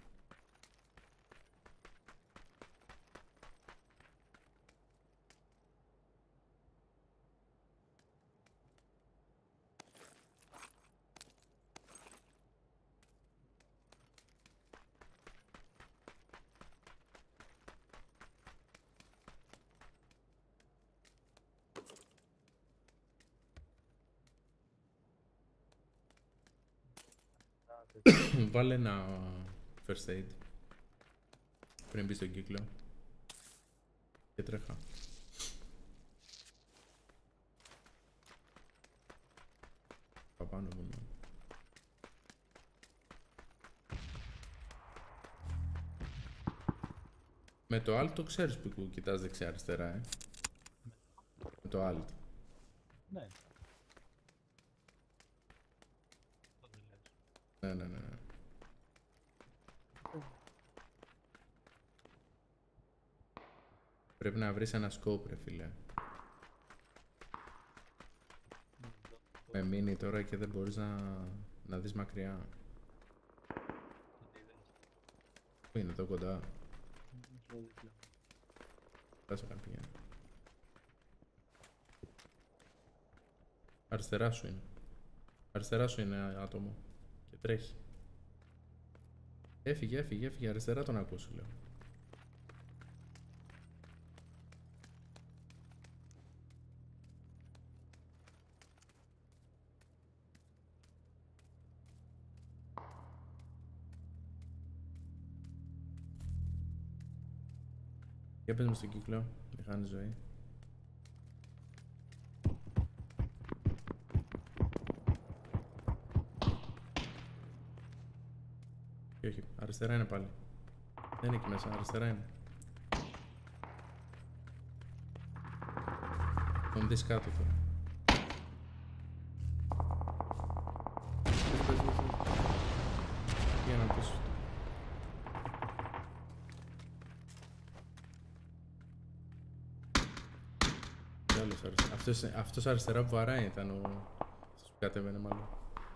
Βάλε ένα first aid πριν μπει στον κύκλο και τρέχα. Παπάνω μόνο. Με το alt το ξέρεις που κοιτάς δεξιά-αριστερά, ε. Με το alt. Ναι. Ναι, ναι, ναι. Πρέπει να βρεις ένα scope, ρε φίλε. Με μείνει τώρα και δεν μπορείς να, να δεις μακριά. Πού είναι εδώ κοντά? Πάσα κάποια. Αριστερά σου είναι. Αριστερά σου είναι άτομο. Και τρέχει. Έφυγε, έφυγε, έφυγε. Αριστερά τον ακούω, λέω. Για πες μου στον κύκλο, δεν χάνει ζωή. Και όχι, αριστερά είναι πάλι. Δεν είναι εκεί μέσα, αριστερά είναι. Τον δεις κάτω τώρα. Πες, πες, πες, πες. Για να πεις. Αυτός, αυτός αριστερά που βαράει ήταν ο... αυτός που κατέβαινε μάλλον.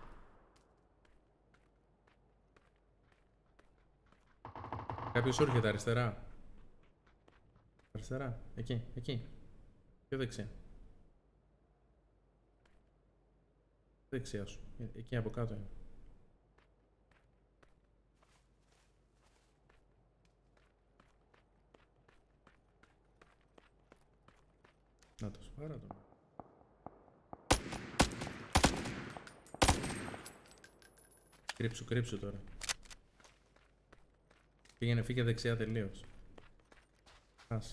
Κάποιος έρχεται αριστερά. Αριστερά, εκεί, εκεί. Πιο δεξιά. Δεξιά σου, εκεί από κάτω είναι. Να το σπάρα τον. Κρύψου, κρύψου τώρα. Πήγαινε, φύγε δεξιά τελείως. Ας.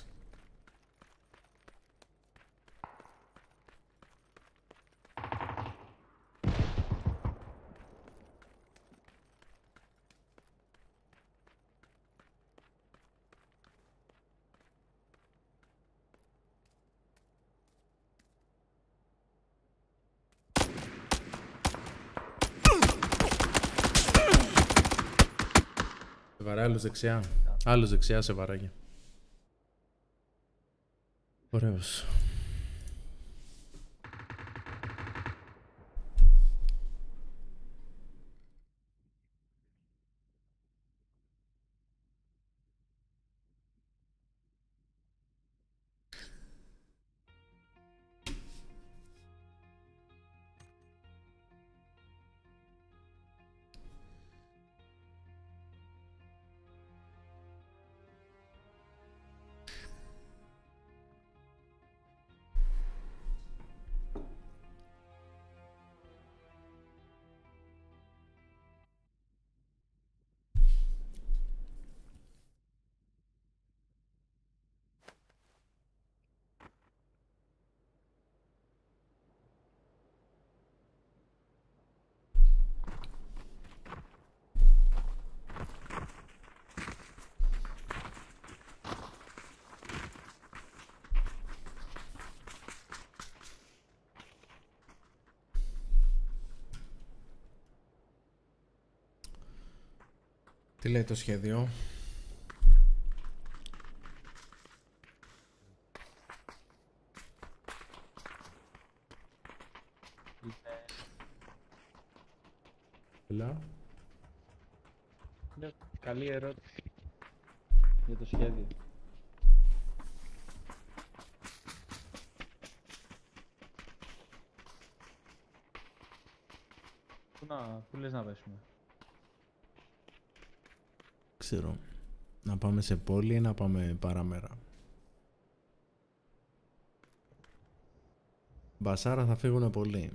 Βαρά, άλλος δεξιά. Άλλος δεξιά σε βαράγει. Ωραίος. Τι λέει το σχέδιο? Έλα. Μια καλή ερώτηση για το σχέδιο. Πού, να, πού λες να πέσουμε? Ξέρω. Να πάμε σε πόλη ή να πάμε παράμερα? Μπασάρα θα φύγουνε πολύ.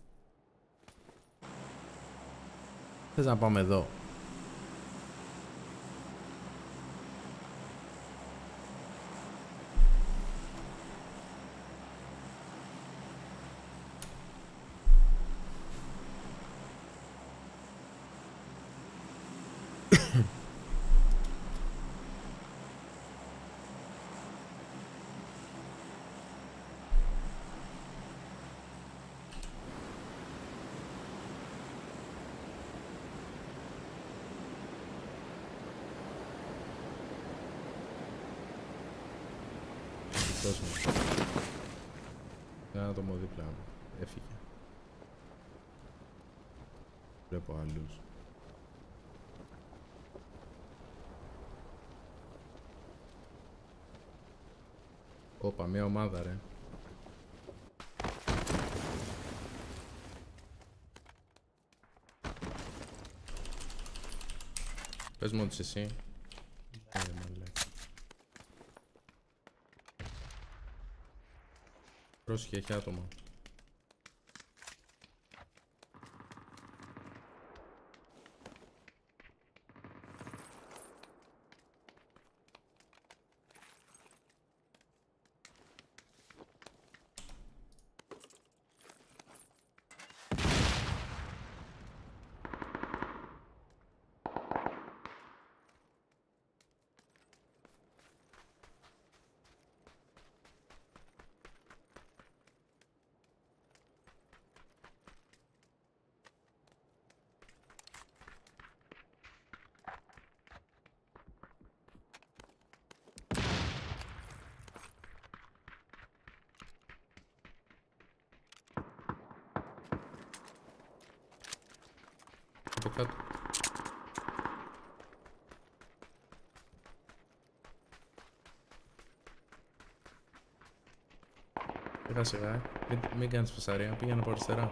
Θες να πάμε εδώ? Εκτός μου. Ένα άτομο δίπλα μου. Έφυγε. Βλέπω άλλους. Όπα, μια ομάδα ρε. Πες μου ότι εσύ. Ε, μαλάκα. Πρόσεχε, έχει άτομα. Από κάτω. Σιγά σιγά, ε. Μην, μην κάνεις φασαρία, πήγαινε από αριστερά.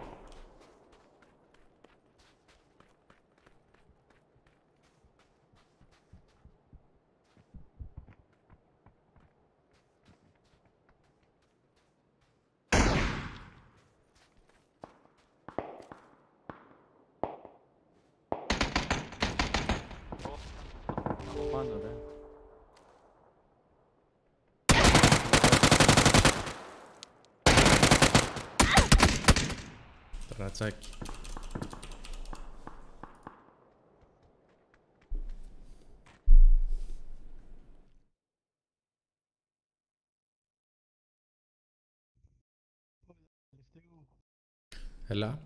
Πάνω ρε. Ρατσάκι. Έλα.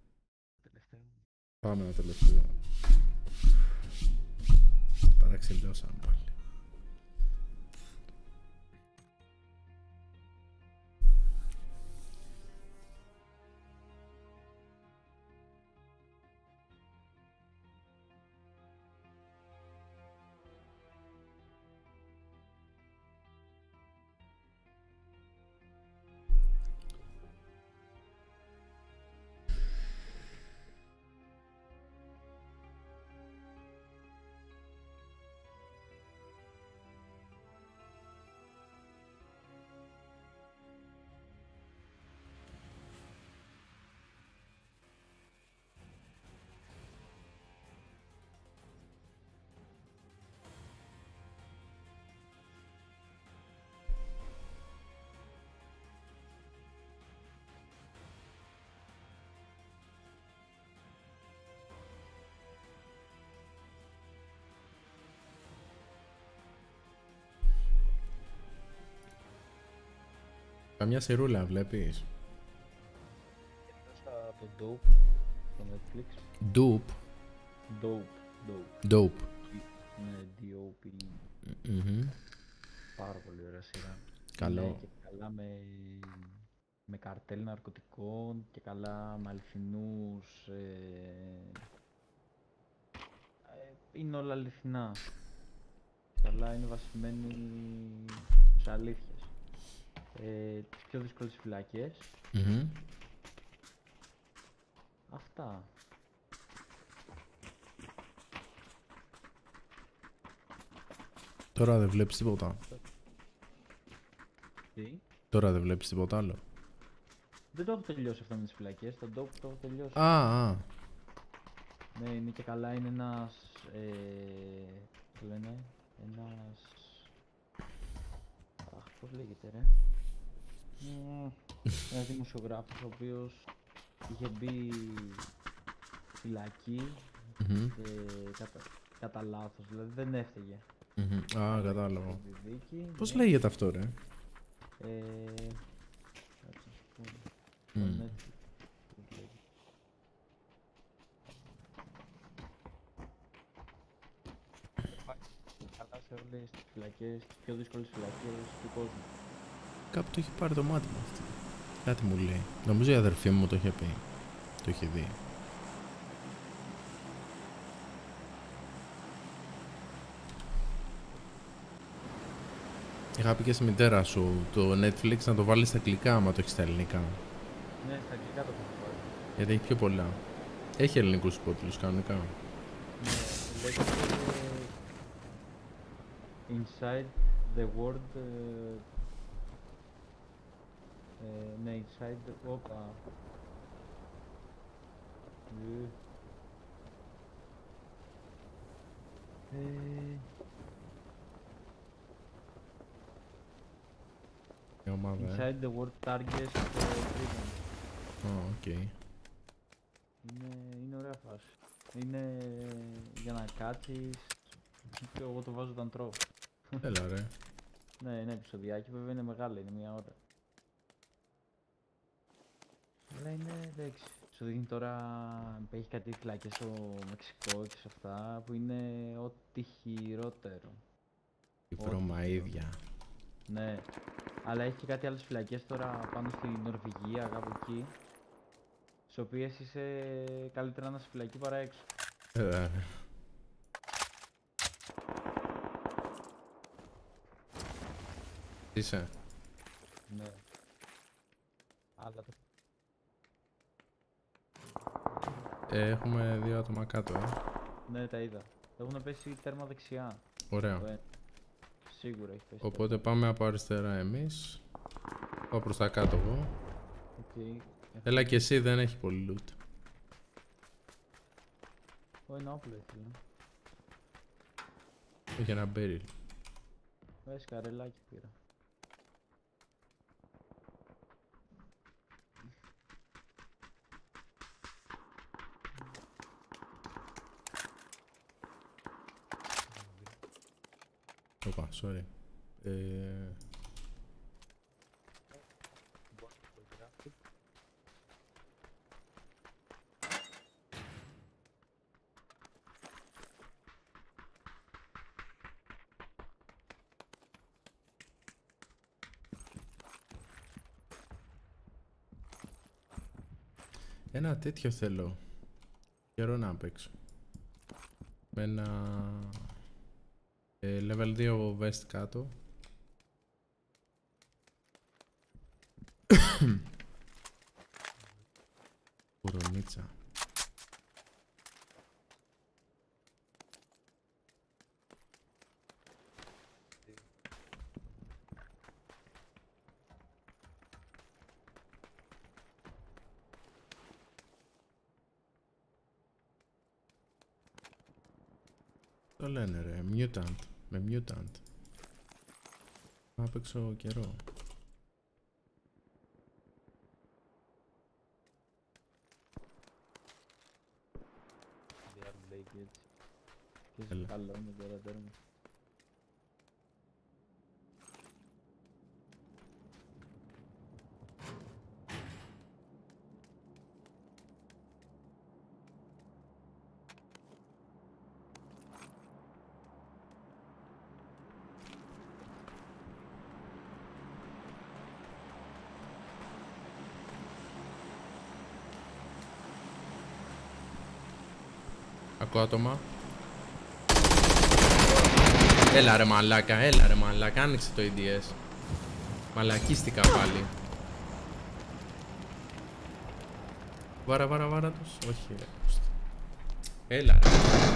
Πάμε ένα τελευταίο. Παραξηλώσαμε πάλι. Καμιά σειρούλα βλέπεις. Είδα το Dope στο Netflix. Dope. Dope. Dope. Dope. Ναι, ντι ο πι. Mm-hmm. Πάρα πολύ ωραία σειρά. Καλό. Είναι και καλά με, με καρτέλ ναρκωτικών και καλά με αληθινούς. Ε, ε, είναι όλα αληθινά. Καλά είναι βασισμένη σε αλήθειες. Ε, τις πιο δύσκολες φυλακές. Mm-hmm. Αυτά. Τώρα δεν βλέπεις τίποτα. Τι? Τώρα δεν βλέπεις τίποτα άλλο. Δεν το έχω τελειώσει αυτό με τις φυλακές, το Dope το έχω τελειώσει. Α, α. Ναι, είναι και καλά, είναι ένας, ε, το λένε, ένας, αχ, πώς λέγεται ρε, Mm, ένας δημοσιογράφος ο οποίος είχε μπει φυλακή Mm-hmm. και κατά, κατά λάθος, δηλαδή δεν έφταιγε. Mm-hmm. Α, κατάλαβα. Δίκη, Πώς ναι. λέγεται αυτό ρε. Ε, κάτσε να σου πω, Mm. στο Netflix, πώς λέγεται. Καλά σε όλες τις φυλακές, τις πιο δύσκολες φυλακές του κόσμου. Κάπου το έχει πάρει το μάτι μου αυτό. Κάτι μου λέει. Νομίζω η αδερφή μου το είχε πει. Το είχε δει. Είχα πει και στη μητέρα σου το Netflix να το βάλει στα αγγλικά άμα το έχει στα ελληνικά. Ναι, στα αγγλικά το έχω βάλει. Γιατί έχει πιο πολλά. Έχει ελληνικούς υπότιτλους κανονικά. Ναι, λέγεται Inside the World. Ε, ε, ναι, Inside the... Όπα. Ε, ε, Η ομάδα, ε. Inside the World Targets Driven. Ω, οκ. Είναι, είναι ωραία φάση. Είναι για να κάτσεις. Και εγώ το βάζω όταν τρώω. Έλα ρε. Ναι, είναι επεισοδιάκι, βέβαια είναι μεγάλο, είναι μία ώρα. Αλλά είναι εντάξει. Σου δείχνει τώρα, έχει κάτι φυλακές στο Μεξικό και σε αυτά που είναι ό,τι χειρότερο. Η βρωμαίδια. Ναι, αλλά έχει και κάτι άλλες φυλακές τώρα πάνω στη Νορβηγία, κάπου εκεί. Στις οποίες είσαι καλύτερα να είσαι φυλακή παρά έξω. Έλα ρε. Είσαι. Ναι. Αλλά το... Ε, έχουμε δύο άτομα κάτω, ε. Ναι, τα είδα. Έχουν πέσει τέρμα δεξιά. Ωραία. Το ένα. Σίγουρα έχει πέσει. Οπότε πάμε από αριστερά εμείς. Πάω προς τα κάτω εγώ. Okay. Έλα και εσύ, δεν έχει πολύ loot. Ω, ένα όπλο ήθελα. Έχει ένα barrel. Ω, σκαρελάκι πήρα. Οπα, sorry. Ε... Ένα τέτοιο θέλω. Καιρό να παίξω. Με ένα... Ε, level δύο vest κάτω. Κουρονίτσα. Το λένε ρε, mutant, με mutant. Να παίξω καιρό. Διάλου λέει και έτσι. Και Έλα. σε καλό είναι τώρα τέρμα. Ακούω άτομα. Έλα ρε μαλάκα, έλα ρε μαλάκα, άνοιξε το ι ντι ες. Μαλακίστηκα πάλι. Βάρα βάρα βάρα τους, όχι ρε. Έλα ρε.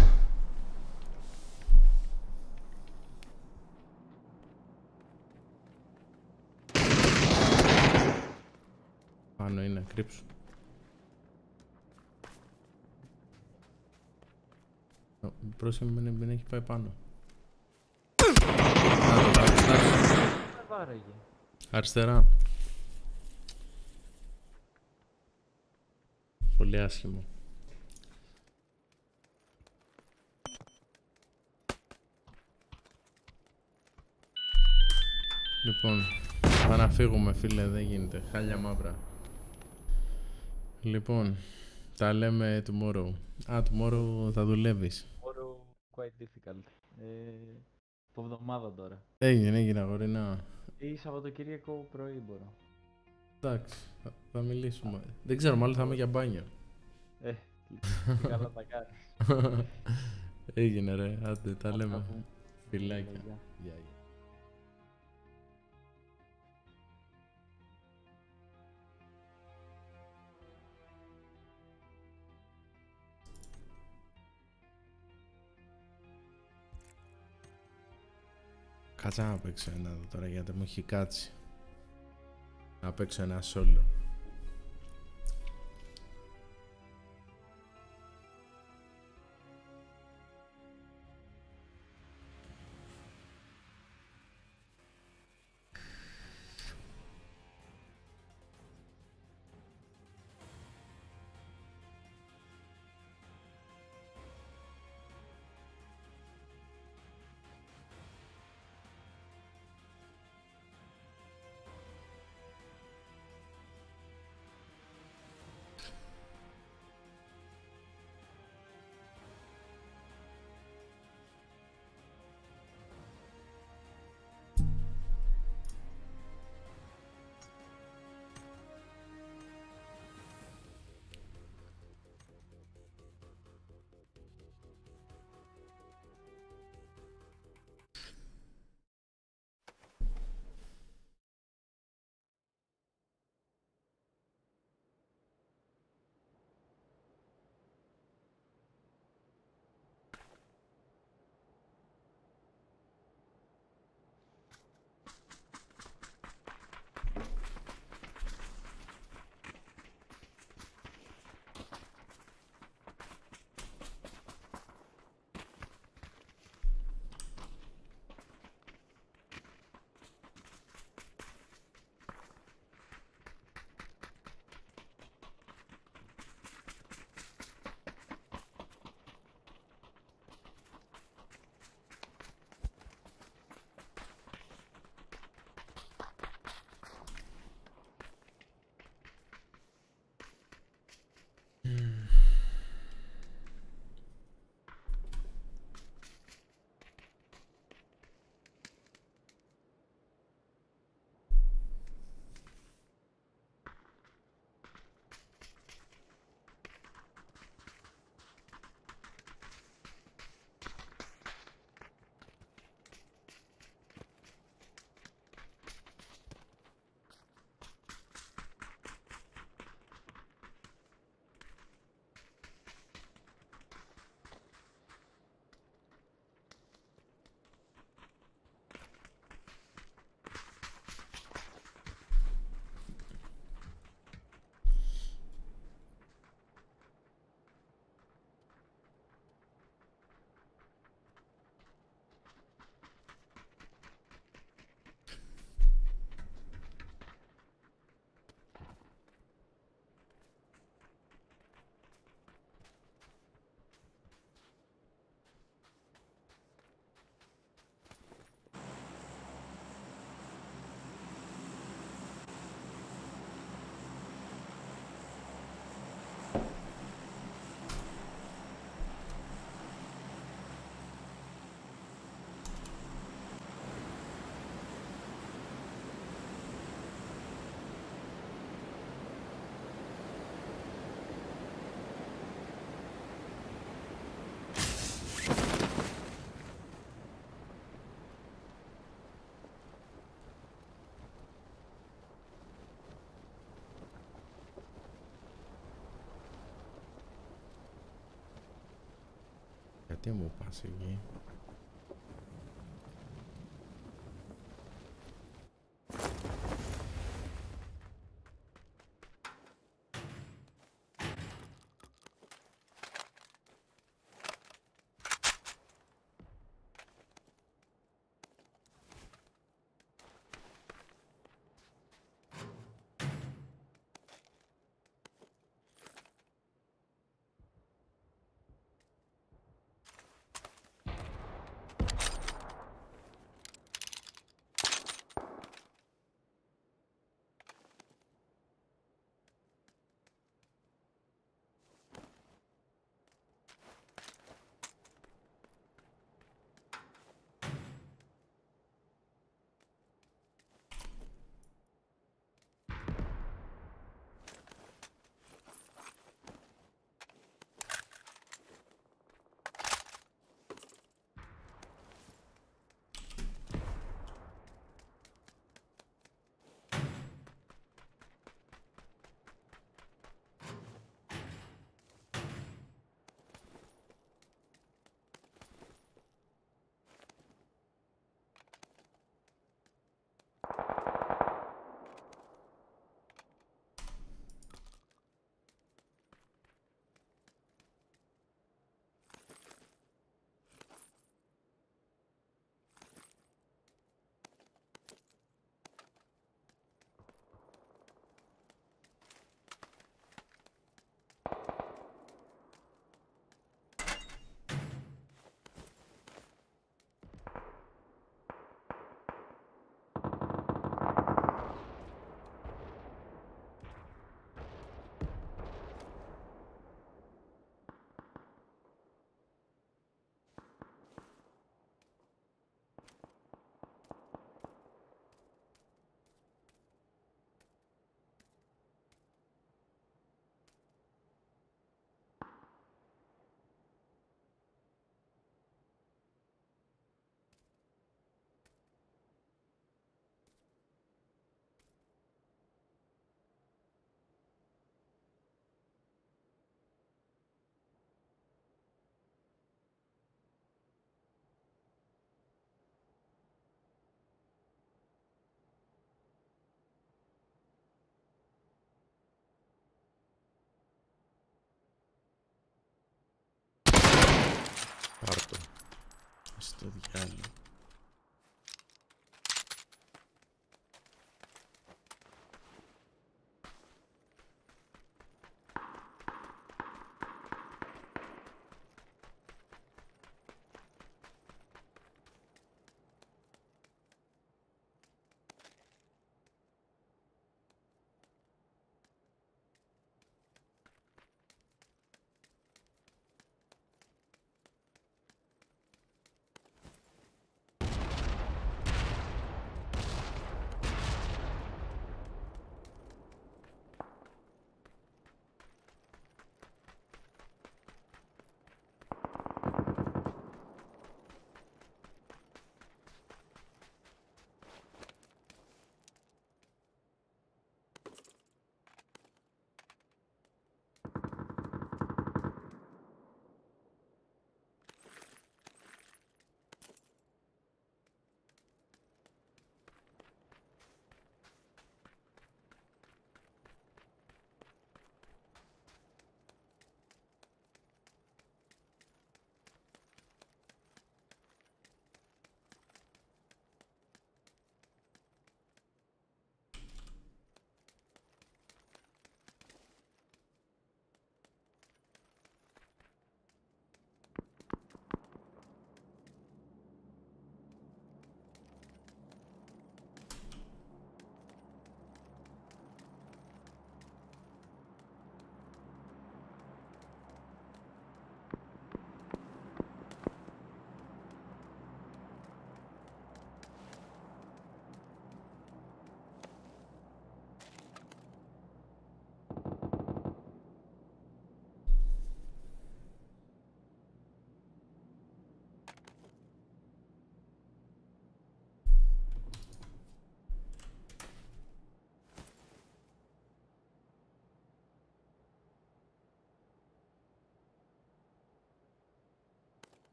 Πάνω είναι, κρύψου. Πρόσεχε μην, μην έχει πάει πάνω. Βάραγε. Αριστερά. Πολύ άσχημο. Λοιπόν, πάμε να φύγουμε φίλε, δεν γίνεται. Χάλια μαύρα. Λοιπόν, τα λέμε tomorrow. Α, tomorrow θα δουλεύεις. Tomorrow quite difficult. Ε, από εβδομάδα τώρα. Έγινε, έγινε αγορίνα. Ή Σαββατοκύριακο πρωί μπορώ. Εντάξει, θα, θα μιλήσουμε. Δεν ξέρω, μάλλον θα είμαι για μπάνιο. Ε, τι καλά τα κάνεις. Έγινε ρε, άντε, τα Θα λέμε. πούμε. Φιλάκια. Γεια. Γεια, γεια. Κάτσα να παίξω ένα εδώ τώρα γιατί μου έχει κάτσει. Να παίξω ένα solo. Γιατί μου πας εκεί?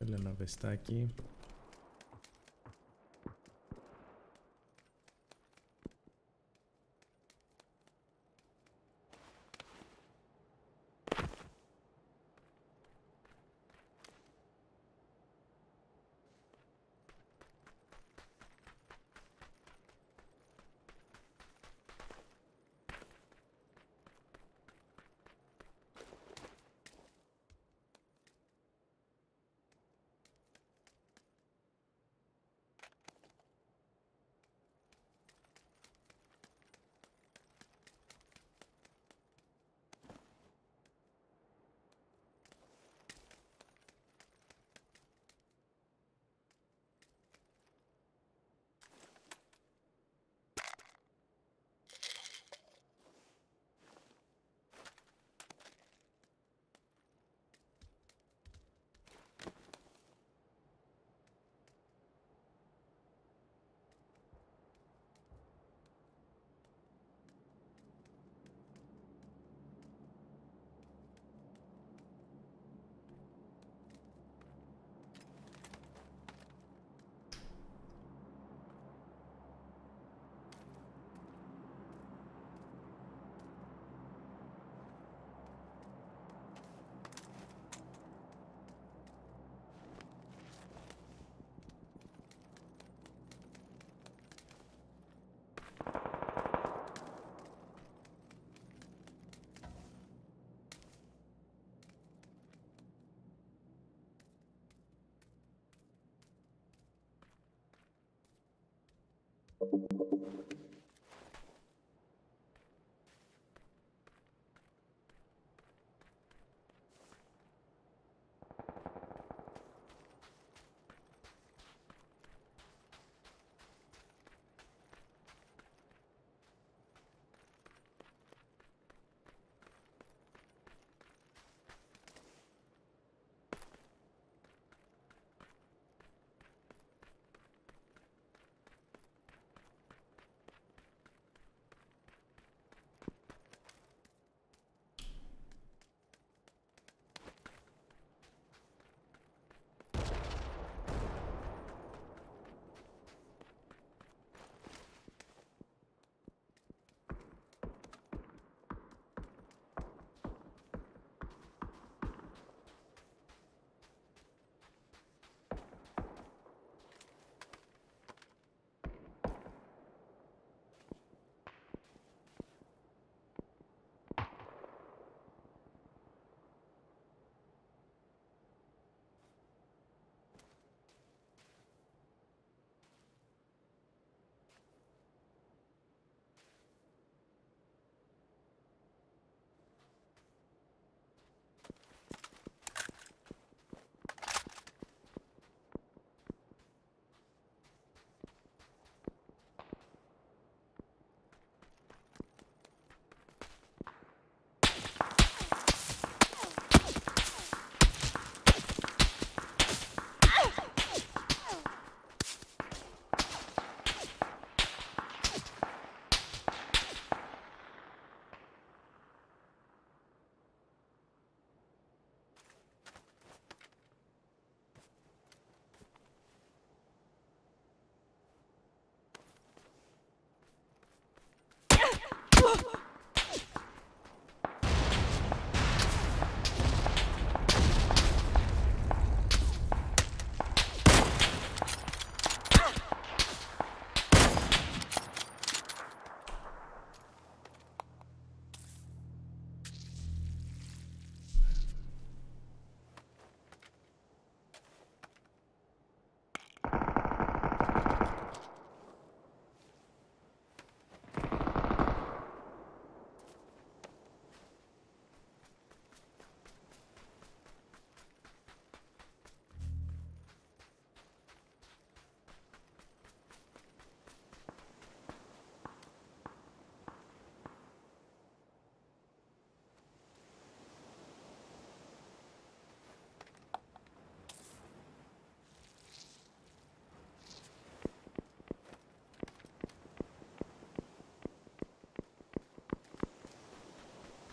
Βάλε ένα βεστάκι.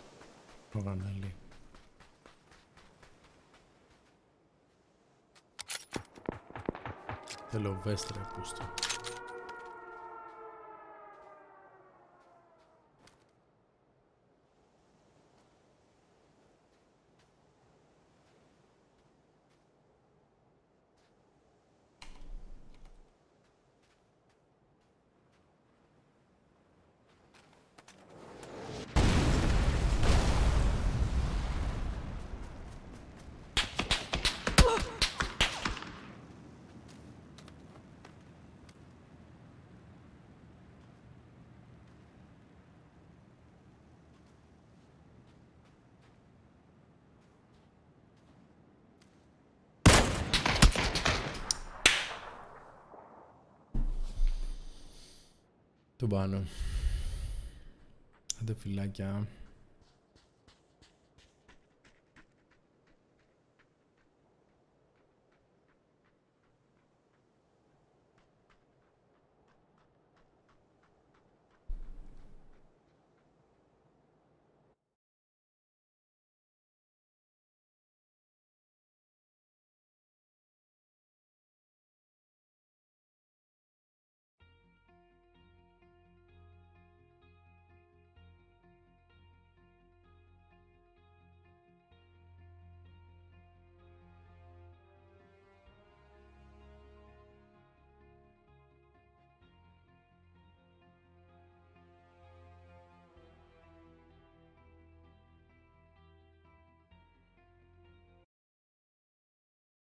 Προγανέλη. Θέλω βέστρα πούστο. Τον πάνω. Άντε φιλάκια.